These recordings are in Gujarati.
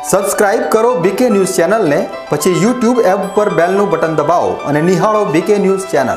સબસ્ક્રાઇબ કરો બીકે ન્યૂઝ ચેનલને, પછી YouTube એપ પર બેલનું બટન દબાવો અને નિહાળો બીકે ન્યૂઝ ચેનલ।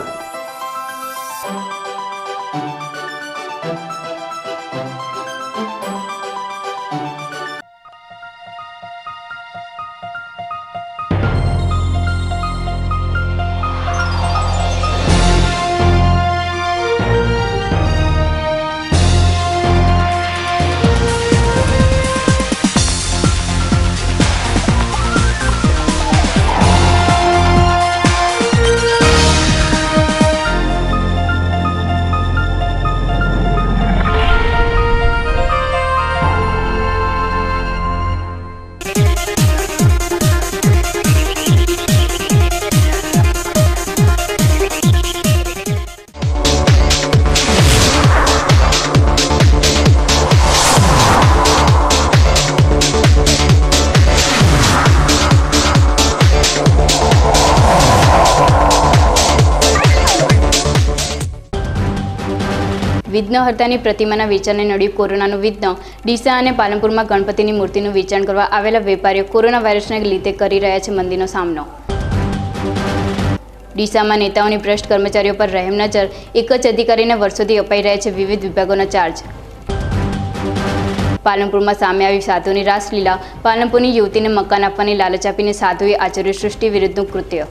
વિઘ્નહર્તાની પ્રતિમાના વેચાણને નડ્યું કોરોનાનું વિઘ્ન। ડીસા અને પાલનપુરમાં ગણપતિની મૂર્તિનું વેચાણ કરવા આવેલા વેપારીઓ કોરોના વાયરસને લીધે કરી રહ્યા છે મંદીનો સામનો। ડીસામાં નેતાઓની ભ્રષ્ટ કર્મચારીઓ પર રહેમ નજર, એક જ અધિકારીને વર્ષોથી અપાઈ રહ્યા છે વિવિધ વિભાગોના ચાર્જ। પાલનપુરમાં સામે આવી સાધુની રાસલીલા, પાલનપુરની યુવતીને મકાન આપવાની લાલચ આપીને સાધુએ આચર્યું સૃષ્ટિ વિરુદ્ધનું કૃત્ય।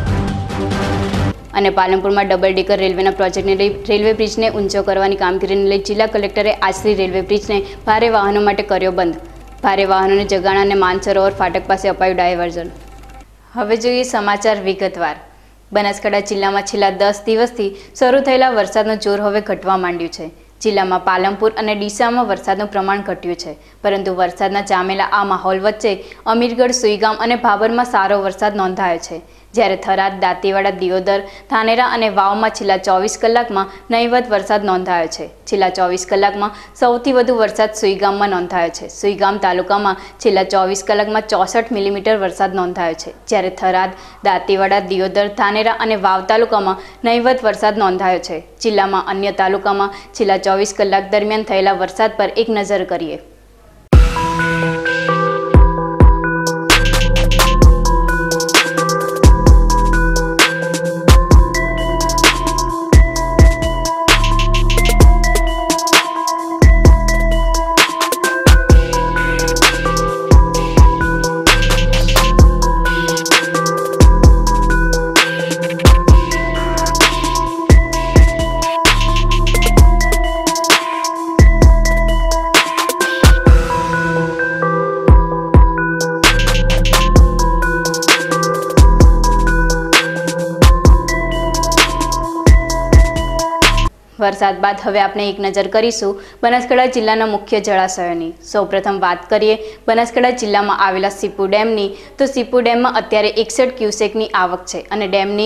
અને પાલનપુરમાં ડબલ ડેકર રેલવેના પ્રોજેક્ટને લઈ રેલવે બ્રિજને ઊંચો કરવાની કામગીરીને લઈ જિલ્લા કલેક્ટરે આજથી રેલવે બ્રિજને ભારે વાહનો માટે કર્યો બંધ। ભારે વાહનોને જગાણા અને માનસરોવર ફાટક પાસે અપાયું ડાયવર્ઝન। હવે જોઈએ સમાચાર વિગતવાર। બનાસકાંઠા જિલ્લામાં છેલ્લા 10 દિવસથી શરૂ થયેલા વરસાદનું જોર હવે ઘટવા માંડ્યું છે। જિલ્લામાં પાલનપુર અને ડીસામાં વરસાદનું પ્રમાણ ઘટ્યું છે, પરંતુ વરસાદના જામેલા આ માહોલ વચ્ચે અમીરગઢ, સુઈગામ અને ભાભરમાં સારો વરસાદ નોંધાયો છે, જ્યારે થરાદ, દાંતીવાડા, દિયોદર, ધાનેરા અને વાવમાં છેલ્લા 24 કલાકમાં નહીવત વરસાદ નોંધાયો છે। છેલ્લા 24 કલાકમાં સૌથી વધુ વરસાદ સુઈગામમાં નોંધાયો છે। સુઈગામ તાલુકામાં છેલ્લા 24 કલાકમાં 64 મિલીમીટર વરસાદ નોંધાયો છે, જ્યારે થરાદ, દાંતીવાડા, દિયોદર, ધાનેરા અને વાવ તાલુકામાં નહીવત વરસાદ નોંધાયો છે। જિલ્લામાં અન્ય તાલુકામાં છેલ્લા 24 કલાક દરમિયાન થયેલા વરસાદ પર એક નજર કરીએ। વરસાદ બાદ હવે આપણે એક નજર કરીશું બનાસકાંઠા જિલ્લાના મુખ્ય જળાશયોની। સૌપ્રથમ વાત કરીએ બનાસકાંઠા જિલ્લામાં આવેલા સીપુ ડેમની, તો સીપુ ડેમમાં અત્યારે 61 ક્યુસેકની આવક છે અને ડેમની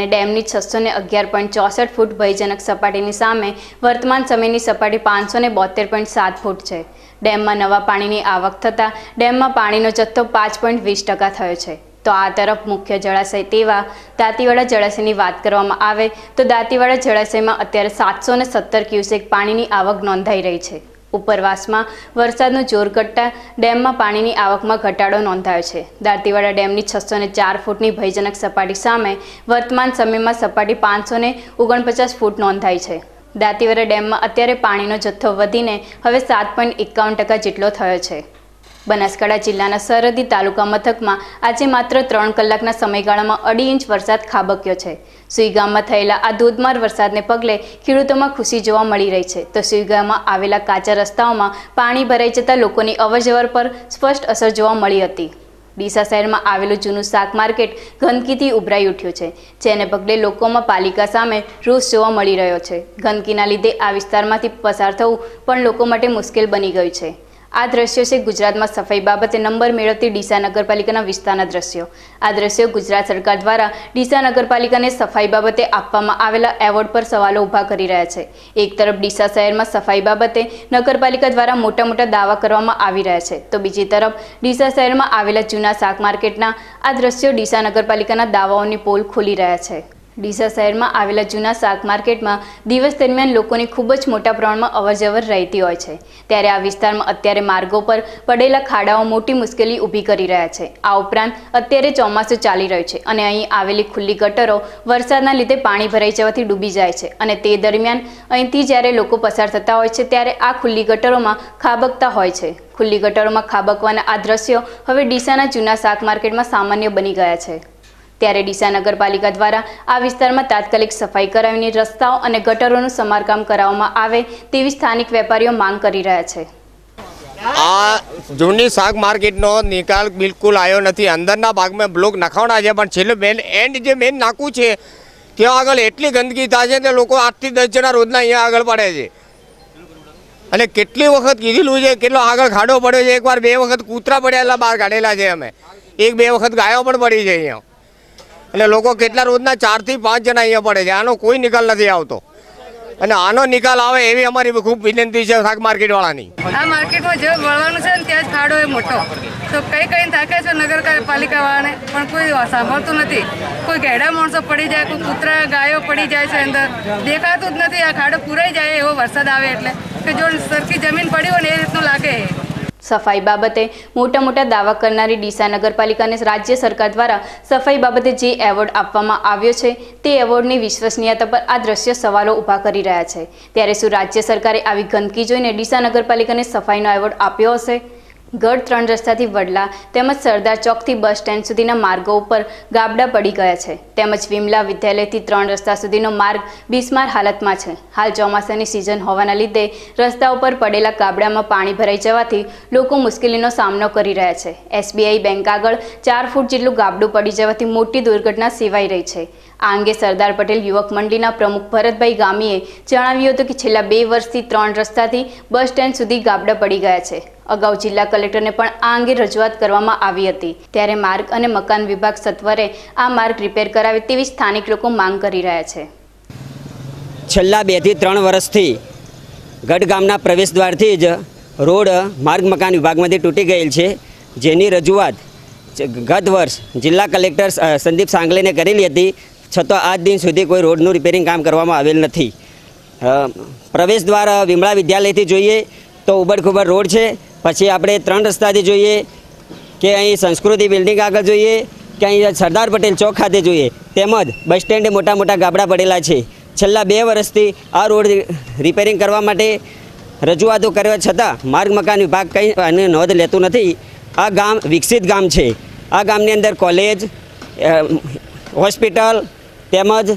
611.64 ફૂટ ભયજનક સપાટીની સામે વર્તમાન સમયની સપાટી 572.7 ફૂટ છે। ડેમમાં નવા પાણીની આવક થતાં ડેમમાં પાણીનો જથ્થો 5.20% થયો છે। તો આ તરફ મુખ્ય જળાશય તેવા દાંતીવાડા જળાશયની વાત કરવામાં આવે તો દાંતીવાડા જળાશયમાં અત્યારે 717 ક્યુસેક પાણીની આવક નોંધાઈ રહી છે। ઉપરવાસમાં વરસાદનું જોર ઘટતા ડેમમાં પાણીની આવકમાં ઘટાડો નોંધાયો છે। દાંતીવાડા ડેમની 604 ફૂટની ભયજનક સપાટી સામે વર્તમાન સમયમાં સપાટી 549 ફૂટ નોંધાઈ છે। દાંતીવાડા ડેમમાં અત્યારે પાણીનો જથ્થો વધીને હવે 7.51% જેટલો થયો છે। બનાસકાંઠા જિલ્લાના સરહદી તાલુકા મથકમાં આજે માત્ર 3 કલાકના સમયગાળામાં 2.5 ઇંચ વરસાદ ખાબક્યો છે। સુઈગામમાં થયેલા આ ધોધમાર વરસાદને પગલે ખેડૂતોમાં ખુશી જોવા મળી રહી છે, તો સુઈગામમાં આવેલા કાચા રસ્તાઓમાં પાણી ભરાઈ જતા લોકોની અવરજવર પર સ્પષ્ટ અસર જોવા મળી હતી। ડીસા શહેરમાં આવેલું જૂનું શાક માર્કેટ ગંદકીથી ઉભરાઈ ઉઠ્યું છે, જેને પગલે લોકોમાં પાલિકા સામે રોષ જોવા મળી રહ્યો છે। ગંદકીના લીધે આ વિસ્તારમાંથી પસાર થવું પણ લોકો માટે મુશ્કેલ બની ગયું છે। આ દ્રશ્યો છે ગુજરાતમાં સફાઈ બાબતે નંબર મેળવતી ડીસા નગરપાલિકાના વિસ્તારના દ્રશ્યો। આ દ્રશ્યો ગુજરાત સરકાર દ્વારા ડીસા નગરપાલિકાને સફાઈ બાબતે આપવામાં આવેલા એવોર્ડ પર સવાલો ઊભા કરી રહ્યા છે। એક તરફ ડીસા શહેરમાં સફાઈ બાબતે નગરપાલિકા દ્વારા મોટા દાવા કરવામાં આવી રહ્યા છે, તો બીજી તરફ ડીસા શહેરમાં આવેલા જૂના શાક માર્કેટના આ દ્રશ્યો ડીસા નગરપાલિકાના દાવાઓની પોલ ખોલી રહ્યા છે। ડીસા શહેરમાં આવેલા જૂના શાક માર્કેટમાં દિવસ દરમિયાન લોકોની ખૂબ જ મોટા પ્રમાણમાં અવરજવર રહેતી હોય છે, ત્યારે આ વિસ્તારમાં અત્યારે માર્ગો પર પડેલા ખાડાઓ મોટી મુશ્કેલી ઊભી કરી રહ્યા છે। આ ઉપરાંત અત્યારે ચોમાસું ચાલી રહ્યું છે અને અહીં આવેલી ખુલ્લી ગટરો વરસાદના લીધે પાણી ભરાઈ જવાથી ડૂબી જાય છે અને તે દરમિયાન અહીંથી જ્યારે લોકો પસાર થતા હોય છે ત્યારે આ ખુલ્લી ગટરોમાં ખાબકતા હોય છે। ખુલ્લી ગટરોમાં ખાબકવાના આ દ્રશ્યો હવે ડીસાના જૂના શાક માર્કેટમાં સામાન્ય બની ગયા છે। ત્યારે ડીસા નગરપાલિકા દ્વારા આ વિસ્તારમાં તાત્કાલિક સફાઈ કરાવીને રસ્તાઓ અને ગટરોનું સમારકામ કરાવવામાં આવે તેવી સ્થાનિક વેપારીઓ માંગ કરી રહ્યા છે। આ જૂની શાક માર્કેટનો નિકાલ બિલકુલ આવ્યો નથી। અંદરના ભાગમાં બ્લોક નખાવના છે પણ છેલ્લે મેન એન્ડ જે મેન નાકું છે ત્યાં આગળ એટલી ગંદકી થાય છે કે લોકો 8 થી 10 જણા રોજના અહીંયા આગળ પડે છે અને કેટલી વખત કીધેલું છે, કેટલો આગળ ખાડો પડ્યો છે। એકવાર 2 વખત કૂતરા પડેલા બહાર કાઢેલા છે અમે, 1-2 વખત ગાયો પણ પડી છે અહીંયા એટલે લોકો કેટલા રોજના 4 થી 5 જણા અહીંયા પડે છે। આનો કોઈ નિકાલ નથી આવતો અને આનો નિકાલ આવે એવી અમારી ખૂબ વિનંતી છે શાક માર્કેટ વાળાની। આ માર્કેટમાં જે વળવાનું છે ને ત્યાં જ ખાડો એ મોટો તો કઈ થાકે છે નગરપાલિકા વાળાને, પણ કોઈ સાંભળતું નથી। કોઈ ઘેડા માણસો પડી જાય, કોઈ કૂતરા ગાયો પડી જાય છે, અંદર દેખાતું જ નથી। આ ખાડો પૂરાઈ જાય એવો વરસાદ આવે એટલે કે જો સરખી જમીન પડી હોય ને એ રીતનું લાગે। સફાઈ બાબતે મોટા દાવા કરનારી ડીસા નગરપાલિકાને રાજ્ય સરકાર દ્વારા સફાઈ બાબતે જે એવોર્ડ આપવામાં આવ્યો છે તે એવોર્ડની વિશ્વસનીયતા પર આ દ્રશ્ય સવાલો ઊભા કરી રહ્યા છે। ત્યારે શું રાજ્ય સરકારે આવી ગંદકી જોઈને ડીસા નગરપાલિકાને સફાઈનો એવોર્ડ આપ્યો હશે? ગઢ 3 રસ્તાથી વડલા તેમજ સરદાર ચોકથી બસ સ્ટેન્ડ સુધીના માર્ગો ઉપર ગાબડા પડી ગયા છે, તેમજ વિમલા વિદ્યાલયથી 3 રસ્તા સુધીનો માર્ગ બિસ્માર હાલતમાં છે। હાલ ચોમાસાની સિઝન હોવાના લીધે રસ્તા ઉપર પડેલા ગાબડામાં પાણી ભરાઈ જવાથી લોકો મુશ્કેલીનો સામનો કરી રહ્યા છે। SBI બેંક આગળ 4 ફૂટ જેટલું ગાબડું પડી જવાથી મોટી દુર્ઘટના સેવાઈ રહી છે। આ અંગે સરદાર પટેલ યુવક મંડળીના પ્રમુખ ભરતભાઈ ગામીએ જણાવ્યું હતું કે છેલ્લા 2 વર્ષથી 3 રસ્તાથી બસ સ્ટેન્ડ સુધી ગાબડા પડી ગયા છે। અગાઉ જિલ્લા કલેક્ટરને પણ આ અંગે રજૂઆત કરવામાં આવી હતી, ત્યારે માર્ગ અને મકાન વિભાગ સત્વરે આ માર્ગ રિપેર કરાવે તેવી સ્થાનિક લોકો માંગ કરી રહ્યા છે। છેલ્લા 2 થી 3 વર્ષથી ગઢ ગામના પ્રવેશ દ્વારથી જ રોડ માર્ગ મકાન વિભાગમાંથી તૂટી ગયેલ છે, જેની રજૂઆત ગત વર્ષ જિલ્લા કલેક્ટર સંદીપ સાંગલેને કરેલી હતી, છતાં આજ દિન સુધી કોઈ રોડનું રિપેરિંગ કામ કરવામાં આવેલ નથી। પ્રવેશ દ્વાર વિમળા વિદ્યાલયથી જોઈએ તો ઉબડ-ખુબડ રોડ છે, પછી આપણે 3 રસ્તાથી જોઈએ કે અહીં સંસ્કૃતિ બિલ્ડિંગ આગળ જોઈએ કે અહીં સરદાર પટેલ ચોક ખાતે જોઈએ, તેમજ બસ સ્ટેન્ડે મોટા ગાબડા પડેલા છે। છેલ્લા 2 વર્ષથી આ રોડ રિપેરિંગ કરવા માટે રજૂઆતો કરવા છતાં માર્ગ મકાન વિભાગ કંઈ આની નોંધ લેતું નથી। આ ગામ વિકસિત ગામ છે। આ ગામની અંદર કોલેજ, હોસ્પિટલ તેમજ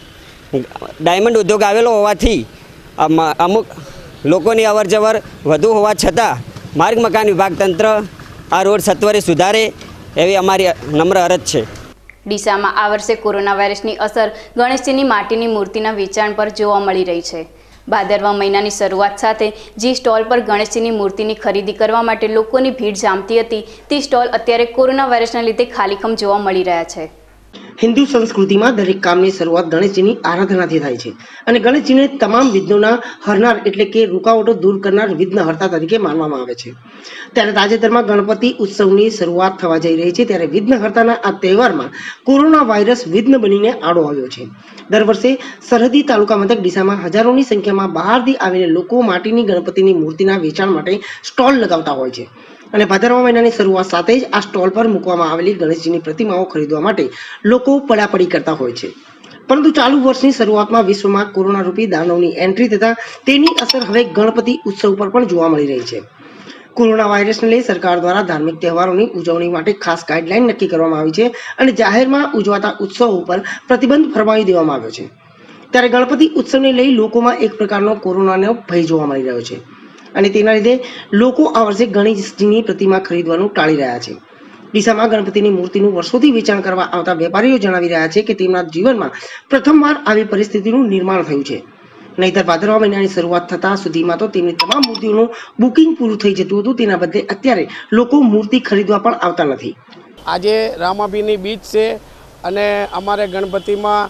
ડાયમંડ ઉદ્યોગ આવેલો હોવાથી અમુક લોકોની અવરજવર વધુ હોવા છતાં માર્ગ મકાન વિભાગ તંત્ર આ રોડ સત્વરે સુધારે એવી અમારી નમ્ર અરજ છે। ડીસામાં આ વર્ષે કોરોના વાયરસની અસર ગણેશજીની માટીની મૂર્તિના વેચાણ પર જોવા મળી રહી છે। ભાદરવા મહિનાની શરૂઆત સાથે જે સ્ટોલ પર ગણેશજીની મૂર્તિની ખરીદી કરવા માટે લોકોની ભીડ જામતી હતી તે સ્ટોલ અત્યારે કોરોના વાયરસના લીધે ખાલીખમ જોવા મળી રહ્યા છે। હિન્દુ સંસ્કૃતિમાં દરેક કામની શરૂઆત ગણેશજીની આરાધનાથી થાય છે અને ગણેશજીને તમામ વિઘ્નોના હરનાર એટલે કે રૂકાવટો દૂર કરનાર વિઘ્નહર્તા તરીકે માનવામાં આવે છે। ત્યારે તાજેતરમાં ગણપતિ ઉત્સવની શરૂઆત થવા જઈ રહી છે, ત્યારે વિઘ્નહર્તાના આ તહેવારમાં કોરોના વાયરસ વિઘ્ન બનીને આડો આવ્યો છે। દર વર્ષે સરહદી તાલુકા મથક ડીસામાં હજારોની સંખ્યામાં બહારથી આવીને લોકો માટીની ગણપતિની મૂર્તિના વેચાણ માટે સ્ટોલ લગાવતા હોય છે અને ભાદરવા મહિનાની શરૂઆત સાથે જ આ સ્ટોલ પર મૂકવામાં આવેલી ગણેશજીની પ્રતિમાઓ ખરીદવા માટે લોકો પડાપડી કરતા હોય છે। પરંતુ ચાલુ વર્ષની શરૂઆતમાં વિશ્વમાં કોરોના રૂપી દાનવની એન્ટ્રી થતા તેની અસર હવે ગણપતિ ઉત્સવ પર પણ જોવા મળી રહી છે। કોરોના વાયરસને લઈ સરકાર દ્વારા ધાર્મિક તહેવારોની ઉજવણી માટે ખાસ ગાઈડલાઈન નક્કી કરવામાં આવી છે અને જાહેરમાં ઉજવાતા ઉત્સવો ઉપર પ્રતિબંધ ફરમાવી દેવામાં આવ્યો છે। ત્યારે ગણપતિ ઉત્સવને લઈ લોકોમાં એક પ્રકારનો કોરોનાનો ભય જોવા મળી રહ્યો છે અને તેના લીધે લોકો આ વર્ષે ગણેશજીની પ્રતિમા ખરીદવાનું ટાળી રહ્યા છે। ડીસામાં ગણપતિની મૂર્તિનું વર્ષોથી વેચાણ કરવા આવતા વેપારીઓ જણાવી રહ્યા છે કે તેમના જીવનમાં પ્રથમવાર આવી પરિસ્થિતિનું નિર્માણ થયું છે। નહીંતર ભાદરવા મહિનાની શરૂઆત થતા સુધીમાં તો તેમની તમામ મૂર્તિઓનું બુકિંગ પૂરું થઈ જતું હતું, તેના બદલે અત્યારે લોકો મૂર્તિ ખરીદવા પણ આવતા નથી। આજે રામાભીની બીજ છે અને અમારે ગણપતિમાં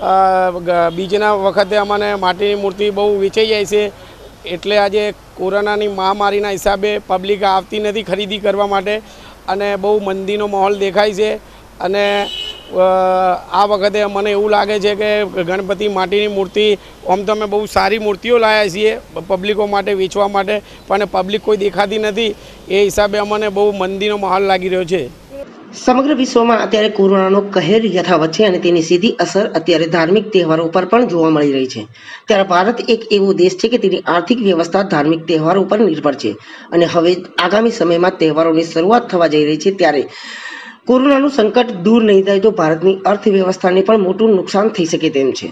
બીજના વખતે અમને માટીની મૂર્તિ બહુ વેચાઈ જાય છે, એટલે આજે કોરોનાની મહામારીના હિસાબે પબ્લિક આવતી નથી ખરીદી કરવા માટે અને બહુ મંદીનો માહોલ દેખાય છે અને આ વખતે મને એવું લાગે છે કે ગણપતિ માટીની મૂર્તિ આમ તો અમે બહુ સારી મૂર્તિઓ લાવ્યા છીએ પબ્લિકો માટે વેચવા માટે, પણ પબ્લિક કોઈ દેખાતી નથી. એ હિસાબે અમને બહુ મંદીનો માહોલ લાગી રહ્યો છે. સમગ્ર વિશ્વમાં અત્યારે કોરોનાનો કહેર યથાવત છે અને તેની સીધી અસર અત્યારે ધાર્મિક તહેવારો પર પણ જોવા મળી રહી છે. ત્યારે ભારત એક એવો દેશ છે કે તેની આર્થિક વ્યવસ્થા ધાર્મિક તહેવારો પર નિર્ભર છે અને હવે આગામી સમયમાં તહેવારોની શરૂઆત થવા જઈ રહી છે. ત્યારે કોરોનાનું સંકટ દૂર નહીં થાય તો ભારતની અર્થવ્યવસ્થાને પણ મોટું નુકસાન થઈ શકે તેમ છે.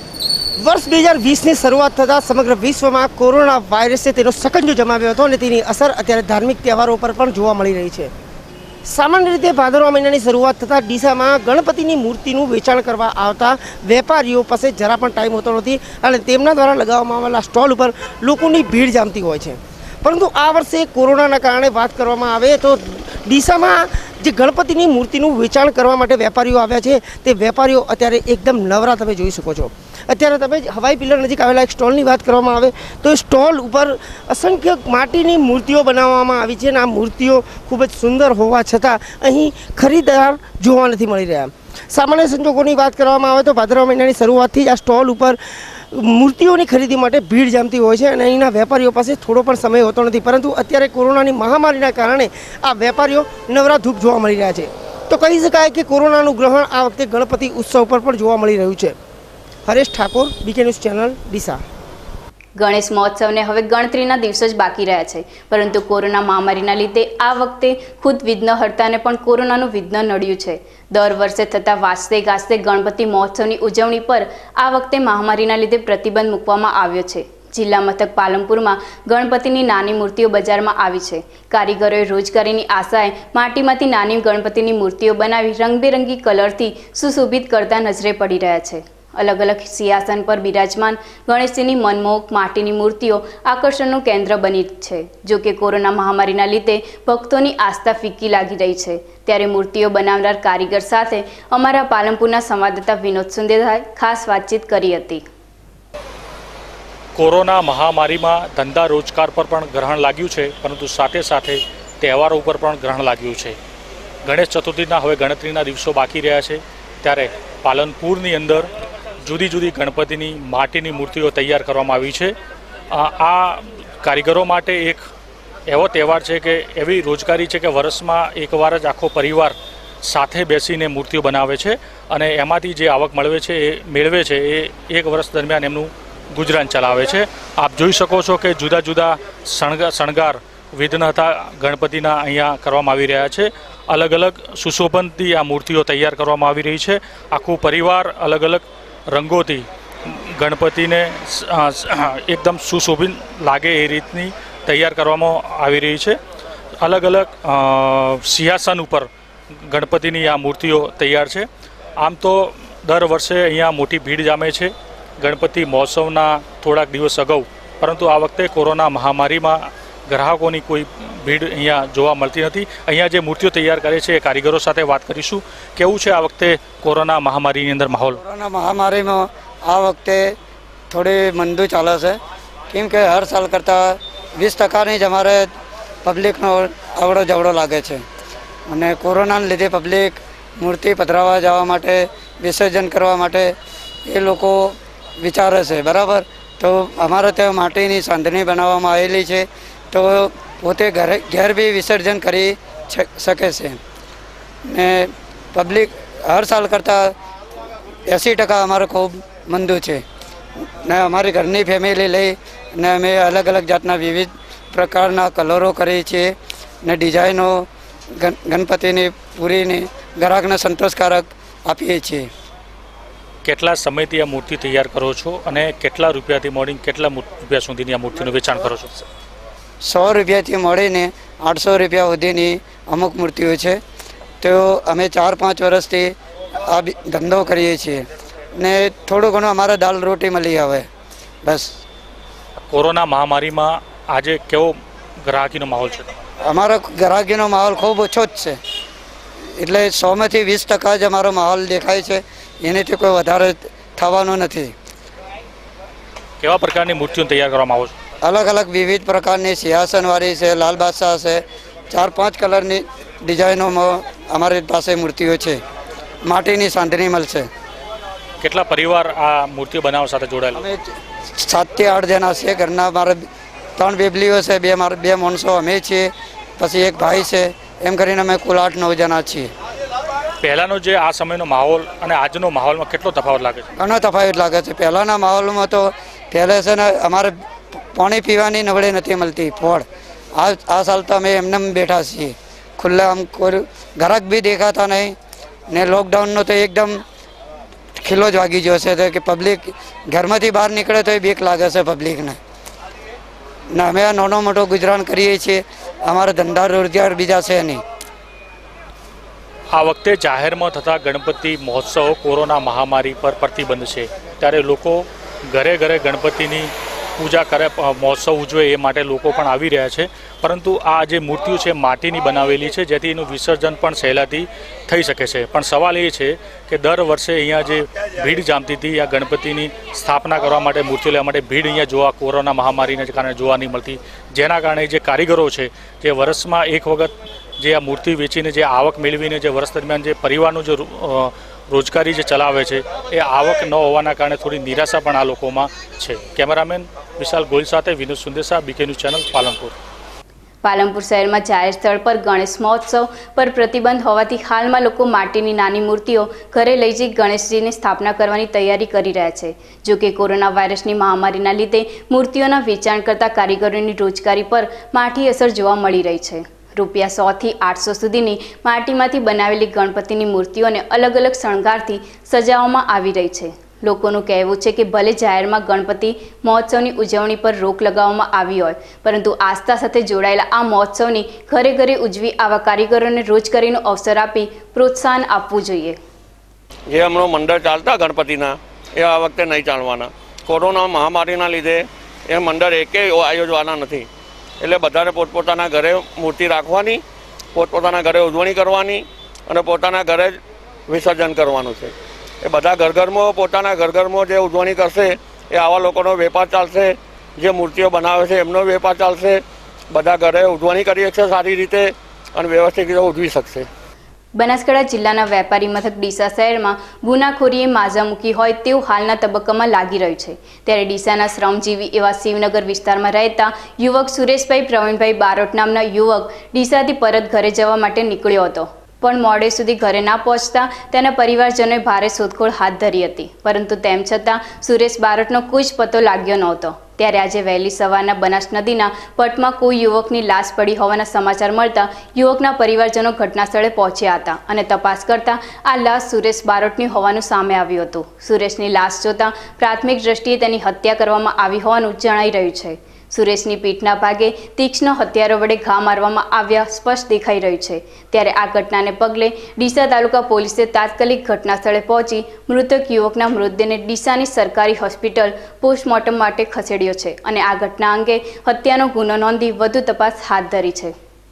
વર્ષ 2020ની શરૂઆત થતાં સમગ્ર વિશ્વમાં કોરોના વાયરસે તેનો સકંજો જમાવ્યો હતો અને તેની અસર અત્યારે ધાર્મિક તહેવારો પર પણ જોવા મળી રહી છે. સામાન્ય રીતે ભાદરવા મહિનાની શરૂઆત થતાં ડીસામાં ગણપતિની મૂર્તિનું વેચાણ કરવા આવતા વેપારીઓ પાસે જરા પણ ટાઈમ હોતો નથી અને તેમના દ્વારા લગાવવામાં આવેલા સ્ટોલ ઉપર લોકોની ભીડ જામતી હોય છે. પરંતુ આ વર્ષે કોરોનાના કારણે વાત કરવામાં આવે તો ડીસામાં જે ગણપતિની મૂર્તિનું વેચાણ કરવા માટે વેપારીઓ આવ્યા છે તે વેપારીઓ અત્યારે એકદમ નવરા તમે જોઈ શકો છો. અત્યારે તમે હવાઈ પિલ્લર નજીક આવેલા એક સ્ટોલની વાત કરવામાં આવે તો એ સ્ટોલ ઉપર અસંખ્ય માટીની મૂર્તિઓ બનાવવામાં આવી છે અને આ મૂર્તિઓ ખૂબ જ સુંદર હોવા છતાં અહીં ખરીદદાર જોવા નથી મળી રહ્યા. સામાન્ય સંજોગોની વાત કરવામાં આવે તો ભાદરવા મહિનાની શરૂઆતથી જ આ સ્ટોલ ઉપર મૂર્તિઓની ખરીદી માટે ભીડ જામતી હોય છે અને અહીંના વેપારીઓ પાસે થોડો પણ સમય હોતો નથી. પરંતુ અત્યારે કોરોનાની મહામારીના કારણે આ વેપારીઓ નવરા ધૂપ જોવા મળી રહ્યા છે. તો કહી શકાય કે કોરોનાનું ગ્રહણ આ વખતે ગણપતિ ઉત્સવ પર પણ જોવા મળી રહ્યું છે. Haresh Thakor, BK news channel, Deesa. Ganesh મહોત્સવને હવે ગણતરીના દિવસો જ બાકી રહ્યા છે, પરંતુ કોરોના મહામારીના લીધે આ વખતે ખુદ વિઘ્નહર્તાને પણ કોરોનાનું વિઘ્ન નડ્યું છે. દર વર્ષે થતા વાજતે ગાજતે ગણપતિ મહોત્સવની ઉજવણી પર આ વખતે મહામારીના લીધે પ્રતિબંધ મૂકવામાં આવ્યો છે. જિલ્લા મથક પાલનપુરમાં ગણપતિની નાની મૂર્તિઓ બજારમાં આવી છે. કારીગરોએ રોજગારીની આશાએ માટીમાંથી નાની ગણપતિની મૂર્તિઓ બનાવી રંગબેરંગી કલરથી સુશોભિત કરતા નજરે પડી રહ્યા છે. અલગ અલગ સિંહાસન પર બિરાજમાન ગણેશજીની મનમોહક માટીની મૂર્તિઓ આકર્ષણનું કેન્દ્ર બની છે. જો કે કોરોના મહામારીના લીધે ભક્તોની આસ્થા ફીકી લાગી રહી છે. ત્યારે મૂર્તિઓ બનાવનાર કારીગર સાથે અમારા પાલનપુરના સંવાદદાતા વિનોદ સુંદેરાએ ખાસ વાતચીત કરી હતી. કોરોના મહામારીમાં ધંધા રોજગાર પર પણ ગ્રહણ લાગ્યું છે, પરંતુ સાથે સાથે તહેવારો ઉપર પણ ગ્રહણ લાગ્યું છે. ગણેશ ચતુર્થીના હવે ગણતરીના દિવસો બાકી રહ્યા છે, ત્યારે પાલનપુરની અંદર જુદી જુદી ગણપતિની માટીની મૂર્તિઓ તૈયાર કરવામાં આવી છે. આ કારીગરો માટે એક એવો તહેવાર છે કે એવી રોજગારી છે કે વર્ષમાં એકવાર જ આખો પરિવાર સાથે બેસીને મૂર્તિઓ બનાવે છે અને એમાંથી જે આવક મેળવે છે એ એક વર્ષ દરમિયાન એમનું ગુજરાન ચલાવે છે. આપ જોઈ શકો છો કે જુદા જુદા શણગાર વિઘ્નહર્તા ગણપતિના અહીંયા કરવામાં આવી રહ્યા છે. અલગ અલગ સુશોભનથી આ મૂર્તિઓ તૈયાર કરવામાં આવી રહી છે. આખું પરિવાર અલગ અલગ રંગોથી ગણપતિને એકદમ સુશોભિત લાગે એ રીતની તૈયાર કરવામાં આવી રહી છે. અલગ અલગ સિંહાસન ઉપર ગણપતિની આ મૂર્તિઓ તૈયાર છે. આમ તો દર વર્ષે અહીંયા મોટી ભીડ જામે છે ગણપતિ મહોત્સવના થોડાક દિવસ અગાઉ, પરંતુ આ વખતે કોરોના મહામારીમાં ગ્રાહકોની કોઈ ભીડ અહીંયા જોવા મળતી નથી. અહીંયા જે મૂર્તિઓ તૈયાર કરે છે એ કારીગરો સાથે વાત કરીશું. કેવું છે આ વખતે કોરોના મહામારીની અંદર માહોલ? કોરોના મહામારીમાં આ વખતે થોડી મંદુ ચાલે છે, કેમ કે હર સાલ કરતાં 20% જ અમારે પબ્લિકનો અવળો જવડો લાગે છે અને કોરોનાને લીધે પબ્લિક મૂર્તિ પધરાવવા જવા માટે, વિસર્જન કરવા માટે એ લોકો વિચારે છે. બરાબર, તો અમારે ત્યાં માટીની સાંધણી બનાવવામાં આવેલી છે, તો પોતે ઘેર બી વિસર્જન કરી શકે છે ને પબ્લિક હર સાલ કરતાં 80% અમારે ખૂબ મંદુ છે ને અમારી ઘરની ફેમિલી લઈ ને અમે અલગ અલગ જાતના વિવિધ પ્રકારના કલરો કરીએ છીએ ને ડિઝાઇનો ગણપતિની પૂરીની ગ્રાહકને સંતોષકારક આપીએ છીએ. કેટલા સમયથી આ મૂર્તિ તૈયાર કરો છો અને કેટલા રૂપિયાથી મળીને કેટલા રૂપિયા સુધીની આ મૂર્તિનું વેચાણ કરો છો? 100 રૂપિયાથી મળીને 800 રૂપિયા સુધીની અમુક મૂર્તિઓ છે. તો અમે 4-5 વર્ષથી આ ધંધો કરીએ છીએ ને થોડું ઘણું અમારે દાલ રોટી મળી આવે બસ. કોરોના મહામારીમાં આજે કેવો ગ્રાહકીનો માહોલ છે? અમારો ગ્રાહકીનો માહોલ ખૂબ ઓછો જ છે, એટલે 100માંથી 20% જ અમારો માહોલ દેખાય છે, એનાથી કોઈ વધારે થવાનું નથી. કેવા પ્રકારની મૂર્તિઓ તૈયાર કરવામાં આવે છે? અલગ અલગ વિવિધ પ્રકારની સિંહાસનવાળી છે, લાલ બાદશાહ છે, 4-5 કલરની ડિઝાઇનોમાં અમારી પાસે મૂર્તિઓ છે માટીની સાંધણી મળશે. કેટલા પરિવાર આ મૂર્તિઓ બનાવવા સાથે જોડાયેલા? અમે 7 થી 8 જણા છે ઘરના. મારે 3 બેબલીઓ છે, 2 માણસો અમે છીએ, પછી એક ભાઈ છે, એમ કરીને અમે કુલ 8-9 જણા છીએ. પહેલાંનો જે આ સમયનો માહોલ અને આજનો માહોલમાં કેટલો તફાવત લાગે છે? ઘણો તફાવત લાગે છે. પહેલાંના માહોલમાં તો પહેલાં છે ને અમારે પાણી પીવાની નવડે નથી મળતી ફળ. આ સાલ તો અમે એમને બેઠા છીએ ખુલ્લા, આમ કોઈ ગ્રાહક બી દેખાતા નહીં ને. લોકડાઉનનો તો એકદમ ખીલો જ વાગી ગયો છે કે પબ્લિક ઘરમાંથી બહાર નીકળે તો બીક લાગે છે પબ્લિકને. ને અમે આ નાનો મોટો ગુજરાન કરીએ છીએ, અમારા ધંધા રોજગાર બીજા છે નહીં. આ વખતે જાહેરમાં થતા ગણપતિ મહોત્સવ કોરોના મહામારી પર પ્રતિબંધ છે, ત્યારે લોકો ઘરે ઘરે ગણપતિની પૂજા કરે, મહોત્સવ ઉજવે એ માટે લોકો પણ આવી રહ્યા છે. પરંતુ આ જે મૂર્તિઓ છે માટીની બનાવેલી છે, જેથી એનું વિસર્જન પણ સહેલાથી થઈ શકે છે. પણ સવાલ એ છે કે દર વર્ષે અહીંયા જે ભીડ જામતી હતી આ ગણપતિની સ્થાપના કરવા માટે, મૂર્તિઓ લેવા માટે ભીડ અહીંયા જોવા કોરોના મહામારીને કારણે જોવા નહીં મળતી, જેના કારણે જે કારીગરો છે જે વર્ષમાં એક વખત જે આ મૂર્તિ વેચીને જે આવક મેળવીને જે વર્ષ દરમિયાન જે પરિવારનું જે રોજગારી જે ચલાવે છે એ આવક ન હોવાના કારણે થોડી નિરાશા પણ આ લોકોમાં છે. કેમેરામેન વિશાલ ગોયલ સાથે Vinod Sundesa, BK news channel, Palanpur. Palanpur શહેરમાં જાહેર સ્થળ પર ગણેશ મહોત્સવ પર પ્રતિબંધ હોવાથી હાલમાં લોકો માટીની નાની મૂર્તિઓ ઘરે લઈ જઈ ગણેશજીની સ્થાપના કરવાની તૈયારી કરી રહ્યા છે. જોકે કોરોના વાયરસની મહામારીના લીધે મૂર્તિઓના વેચાણ કરતા કારીગરોની રોજગારી પર માઠી અસર જોવા મળી રહી છે. રૂપિયા 100 થી 800 સુધીની માટીમાંથી બનાવેલી ગણપતિની મૂર્તિઓને અલગ અલગ શણગારથી સજાવવામાં આવી રહી છે. લોકોનું કહેવું છે કે ભલે જાહેરમાં ગણપતિ મહોત્સવની ઉજવણી પર રોક લગાવવામાં આવી હોય, પરંતુ આસ્થા સાથે જોડાયેલા આ મહોત્સવની ઘરે ઘરે ઉજવી આવા કારીગરોને રોજગારીનો અવસર આપી પ્રોત્સાહન આપવું જોઈએ. જે હમણાં મંડળ ચાલતા ગણપતિના એ આ વખતે નહીં ચાલવાના. કોરોના મહામારીના લીધે એ મંડળ એકેય આયોજવાના નથી. એટલે બધાને પોતપોતાના ઘરે મૂર્તિ રાખવાની, પોતપોતાના ઘરે ઉજવણી કરવાની અને પોતાના ઘરે જ વિસર્જન કરવાનું છે. એ બધા ઘરમાં પોતાના ઘરમાં જે ઉજવણી કરશે એ આવા લોકોનો વેપાર ચાલશે, જે મૂર્તિઓ બનાવે છે એમનો વેપાર ચાલશે. બધા ઘરે ઉજવણી કરી શકશે સારી રીતે અને વ્યવસ્થિત રીતે ઉજવી શકશે. બનાસકાંઠા જિલ્લાના વેપારી મથક ડીસા શહેરમાં ગુનાખોરીએ માઝા મૂકી હોય તેવું હાલના તબક્કામાં લાગી રહ્યું છે. ત્યારે ડીસાના શ્રમજીવી એવા શિવનગર વિસ્તારમાં રહેતા યુવક સુરેશભાઈ પ્રવીણભાઈ બારોટ નામના યુવક ડીસાથી પરત ઘરે જવા માટે નીકળ્યો હતો, પણ મોડે સુધી ઘરે ના પહોંચતા તેના પરિવારજનોએ ભારે શોધખોળ હાથ ધરી હતી, પરંતુ તેમ છતાં સુરેશ બારોટનો કોઈ જ પતો લાગ્યો નહોતો. ત્યારે આજે વહેલી સવારના બનાસ નદીના પટમાં કોઈ યુવકની લાશ પડી હોવાના સમાચાર મળતા યુવકના પરિવારજનો ઘટનાસ્થળે પહોંચ્યા હતા અને તપાસ કરતા આ લાશ સુરેશ બારોટની હોવાનું સામે આવ્યું હતું. સુરેશની લાશ જોતા પ્રાથમિક દ્રષ્ટિએ તેની હત્યા કરવામાં આવી હોવાનું જણાઈ રહ્યું છે. સુરેશની પીઠના ભાગે તીક્ષ્ણ હથિયારો વડે ઘા મારવામાં આવ્યા સ્પષ્ટ દેખાઈ રહ્યું છે. ત્યારે આ ઘટનાને પગલે ડીસા તાલુકા પોલીસે તાત્કાલિક ઘટનાસ્થળે પહોંચી મૃતક યુવકના મૃતદેહને ડીસાની સરકારી હોસ્પિટલ પોસ્ટમોર્ટમ માટે ખસેડ્યો છે અને આ ઘટના અંગે હત્યાનો ગુનો નોંધી વધુ તપાસ હાથ ધરી છે.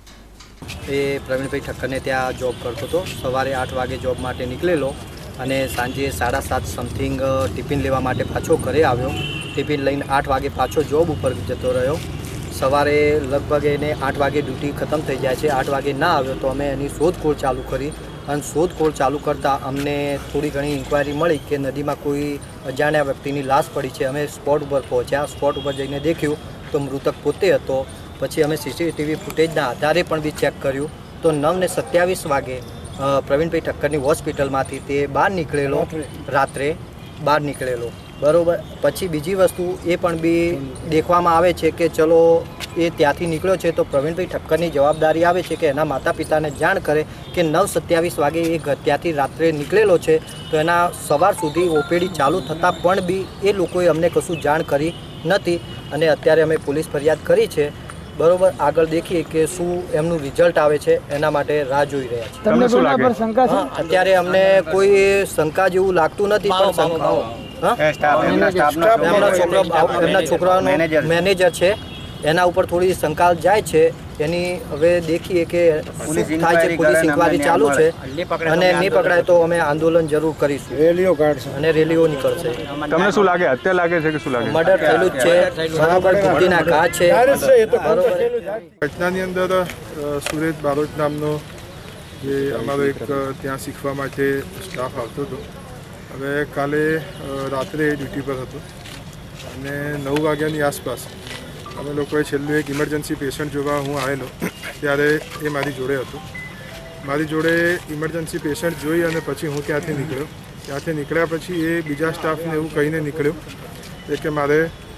એ પ્રવીણભાઈ ઠક્કરને ત્યાં જોબ કરતો હતો. સવારે 8 વાગે જોબ માટે નીકળેલો અને સાંજે 7:30 સમથિંગ ટિફિન લેવા માટે પાછો ઘરે આવ્યો. ટિફિન લઈને 8 વાગે પાછો જોબ ઉપર જતો રહ્યો. સવારે લગભગ એને 8 વાગે ડ્યુટી ખતમ થઈ જાય છે. 8 વાગે ના આવ્યો તો અમે એની શોધખોળ ચાલુ કરી અને શોધખોળ ચાલુ કરતાં અમને થોડી ઘણી ઇન્ક્વાયરી મળી કે નદીમાં કોઈ અજાણ્યા વ્યક્તિની લાશ પડી છે. અમે સ્પોટ ઉપર પહોંચ્યા. સ્પોટ ઉપર જઈને દેખ્યું તો મૃતક પોતે હતો. પછી અમે સીસીટીવી ફૂટેજના આધારે પણ બી ચેક કર્યું તો 9:27 વાગે પ્રવીણભાઈ ઠક્કરની હોસ્પિટલમાંથી તે બહાર નીકળેલો, રાત્રે બહાર નીકળેલો. બરાબર. પછી બીજી વસ્તુ એ પણ બી દેખવામાં આવે છે કે ચલો એ ત્યાંથી નીકળ્યો છે તો પ્રવીણભાઈ ઠક્કરની જવાબદારી આવે છે કે એના માતા પિતાને જાણ કરે કે 9:27 વાગે એ ત્યાંથી રાત્રે નીકળેલો છે. તો એના સવાર સુધી ઓપીડી ચાલુ થતાં પણ બી એ લોકોએ અમને કશું જાણ કરી નથી અને અત્યારે અમે પોલીસ ફરિયાદ કરી છે. બરોબર. આગળ દેખીએ કે શું એમનું રિઝલ્ટ આવે છે, એના માટે રાહ જોઈ રહ્યા છે. તમને શું લાગે? અત્યારે અમને કોઈ શંકા જેવું લાગતું નથી, પણ એમના છોકરાનો મેનેજર છે એના ઉપર થોડી શંકા જાય છે. એની હવે દેખીએ કે શું થાય છે. પોલીસ ઇન્કવાયરી ચાલુ છે અને નહીં પકડાય તો અમે આંદોલન જરૂર કરીશું, રેલીઓ કાઢશું અને રેલીઓ નીકળશે. તમને શું લાગે? હત્યા લાગે છે કે શું લાગે? મર્ડર થયેલું જ છે. બરાબર. બુદ્ધિના ઘા છે. ઘટનાની અંદર સુરેશ બારોટ નામનો જે અમારો એક ત્યાં શીખવા માટે સ્ટાફ આવતો હતો. હવે કાલે રાત્રે ડ્યુટી પર હતો અને 9 વાગ્યાની આસપાસ અમે લોકોએ છેલ્લું એક ઇમરજન્સી પેશન્ટ જોવા હું આવેલો ત્યારે એ મારી જોડે હતો. મારી જોડે ઇમરજન્સી પેશન્ટ જોઈ અને પછી હું ત્યાંથી નીકળ્યો. ત્યાંથી નીકળ્યા પછી એ બીજા સ્ટાફને એવું કહીને નીકળ્યો કે મારે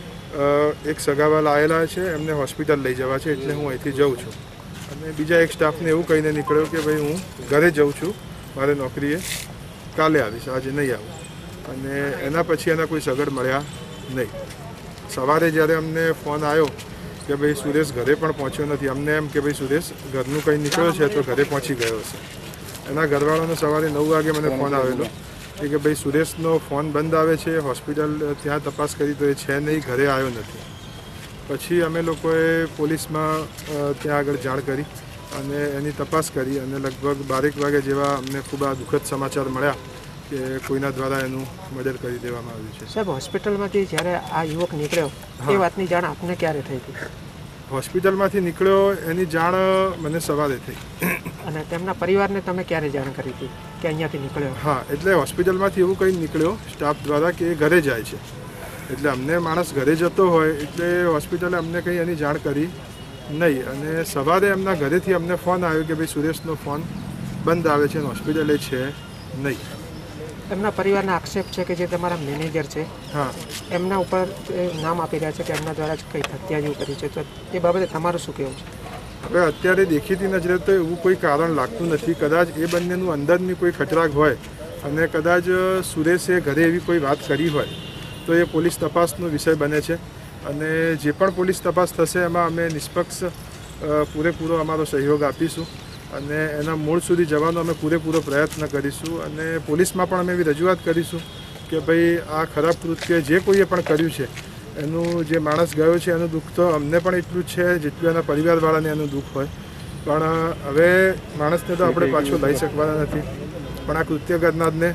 એક સગાવાલા આવેલા છે, એમને હોસ્પિટલ લઈ જવા છે એટલે હું અહીંથી જાઉં છું. અને બીજા એક સ્ટાફને એવું કહીને નીકળ્યો કે ભાઈ હું ઘરે જાઉં છું, મારે નોકરીએ કાલે આવીશ, આજે નહીં આવું. અને એના પછી એના કોઈ સગડ મળ્યા નહીં. સવારે જ્યારે અમને ફોન આવ્યો કે ભાઈ સુરેશ ઘરે પણ પહોંચ્યો નથી, અમને એમ કે ભાઈ સુરેશ ઘરનું કંઈ નીકળ્યો છે તો ઘરે પહોંચી ગયો હશે. એના ઘરવાળાનો સવારે 9 વાગે મને ફોન આવેલો કે ભાઈ સુરેશનો ફોન બંધ આવે છે, હોસ્પિટલ ત્યાં તપાસ કરી તો એ છે નહીં, ઘરે આવ્યો નથી. પછી અમે લોકોએ પોલીસમાં ત્યાં આગળ જાણ કરી અને એની તપાસ કરી અને લગભગ 12 વાગે જેવા અમને ખૂબ આ દુઃખદ સમાચાર મળ્યા કે કોઈના દ્વારા એનું મર્ડર કરી દેવામાં આવ્યું છે. સાહેબ, હોસ્પિટલમાંથી જ્યારે આ યુવક નીકળ્યો એ વાતની જાણ આપને ક્યારે થઈ હતી? હોસ્પિટલમાંથી નીકળ્યો એની જાણ મને સવારે થઈ. અને તેમના પરિવારને તમે ક્યારે જાણ કરી હતી કે અહીંયાથી નીકળ્યો? હા, એટલે હોસ્પિટલમાંથી એવું કંઈ નીકળ્યો સ્ટાફ દ્વારા કે એ ઘરે જાય છે. એટલે અમને માણસ ઘરે જતો હોય એટલે હોસ્પિટલે અમને કંઈ એની જાણ કરી નહીં. અને સવારે એમના ઘરેથી અમને ફોન આવ્યો કે ભાઈ સુરેશનો ફોન બંધ આવે છે અને હોસ્પિટલે છે નહીં. એમના પરિવારના આક્ષેપ છે કે જે તમારા મેનેજર છે, હા, એમના ઉપર નામ આપી રહ્યા છે કે એમના દ્વારા જ કંઈ હત્યા જેવું કરી છે, તો એ બાબતે તમારું શું કહેવું છે? હવે અત્યારે દેખીતી નજરે તો એવું કોઈ કારણ લાગતું નથી. કદાચ એ બંનેનું અંદરની કોઈ ખચરાગ હોય અને કદાચ સુરેશે ઘરે એવી કોઈ વાત કરી હોય તો એ પોલીસ તપાસનો વિષય બને છે. અને જે પણ પોલીસ તપાસ થશે એમાં અમે નિષ્પક્ષ પૂરેપૂરો અમારો સહયોગ આપીશું અને એના મૂળ સુધી જવાનો અમે પૂરેપૂરો પ્રયત્ન કરીશું. અને પોલીસમાં પણ અમે એવી રજૂઆત કરીશું કે ભાઈ આ ખરાબ કૃત્ય જે કોઈએ પણ કર્યું છે એનું જે માણસ ગયો છે એનું દુઃખ તો અમને પણ એટલું જ છે જેટલું એના પરિવારવાળાને એનું દુઃખ હોય. પણ હવે માણસને તો આપણે પાછો લઈ શકવાના નથી, પણ આ કૃત્ય કરનારને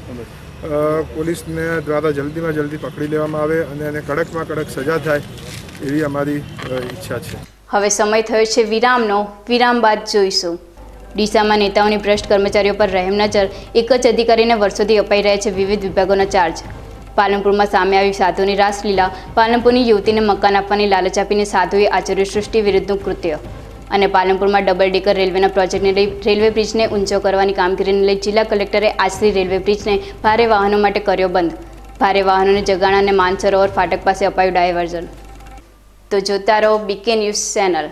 પોલીસને દ્વારા જલ્દીમાં જલ્દી પકડી લેવામાં આવે અને એને કડકમાં કડક સજા થાય એવી અમારી ઈચ્છા છે. હવે સમય થયો છે વિરામનો. વિરામ બાદ જોઈશું. ડીસામાં નેતાઓની ભ્રષ્ટ કર્મચારીઓ પર રહેમ નજર. એક જ અધિકારીને વર્ષોથી અપાઈ રહ્યા છે વિવિધ વિભાગોના ચાર્જ. પાલનપુરમાં સામે આવી સાધુની રાસલીલા. પાલનપુરની યુવતીને મકાન આપવાની લાલચ આપીને સાધુએ આચર્યું સૃષ્ટિ વિરુદ્ધનું કૃત્ય. અને પાલનપુરમાં ડબલ ડેકર રેલવેના પ્રોજેક્ટને લઈ રેલવે બ્રિજને ઊંચો કરવાની કામગીરીને લઈ જિલ્લા કલેક્ટરે આજથી રેલવે બ્રિજને ભારે વાહનો માટે કર્યો બંધ. ભારે વાહનોને જગાણા અને માનસરોવર ફાટક પાસે અપાયું ડાયવર્ઝન. તો જોતા રહો બીકે ન્યૂઝ ચેનલ.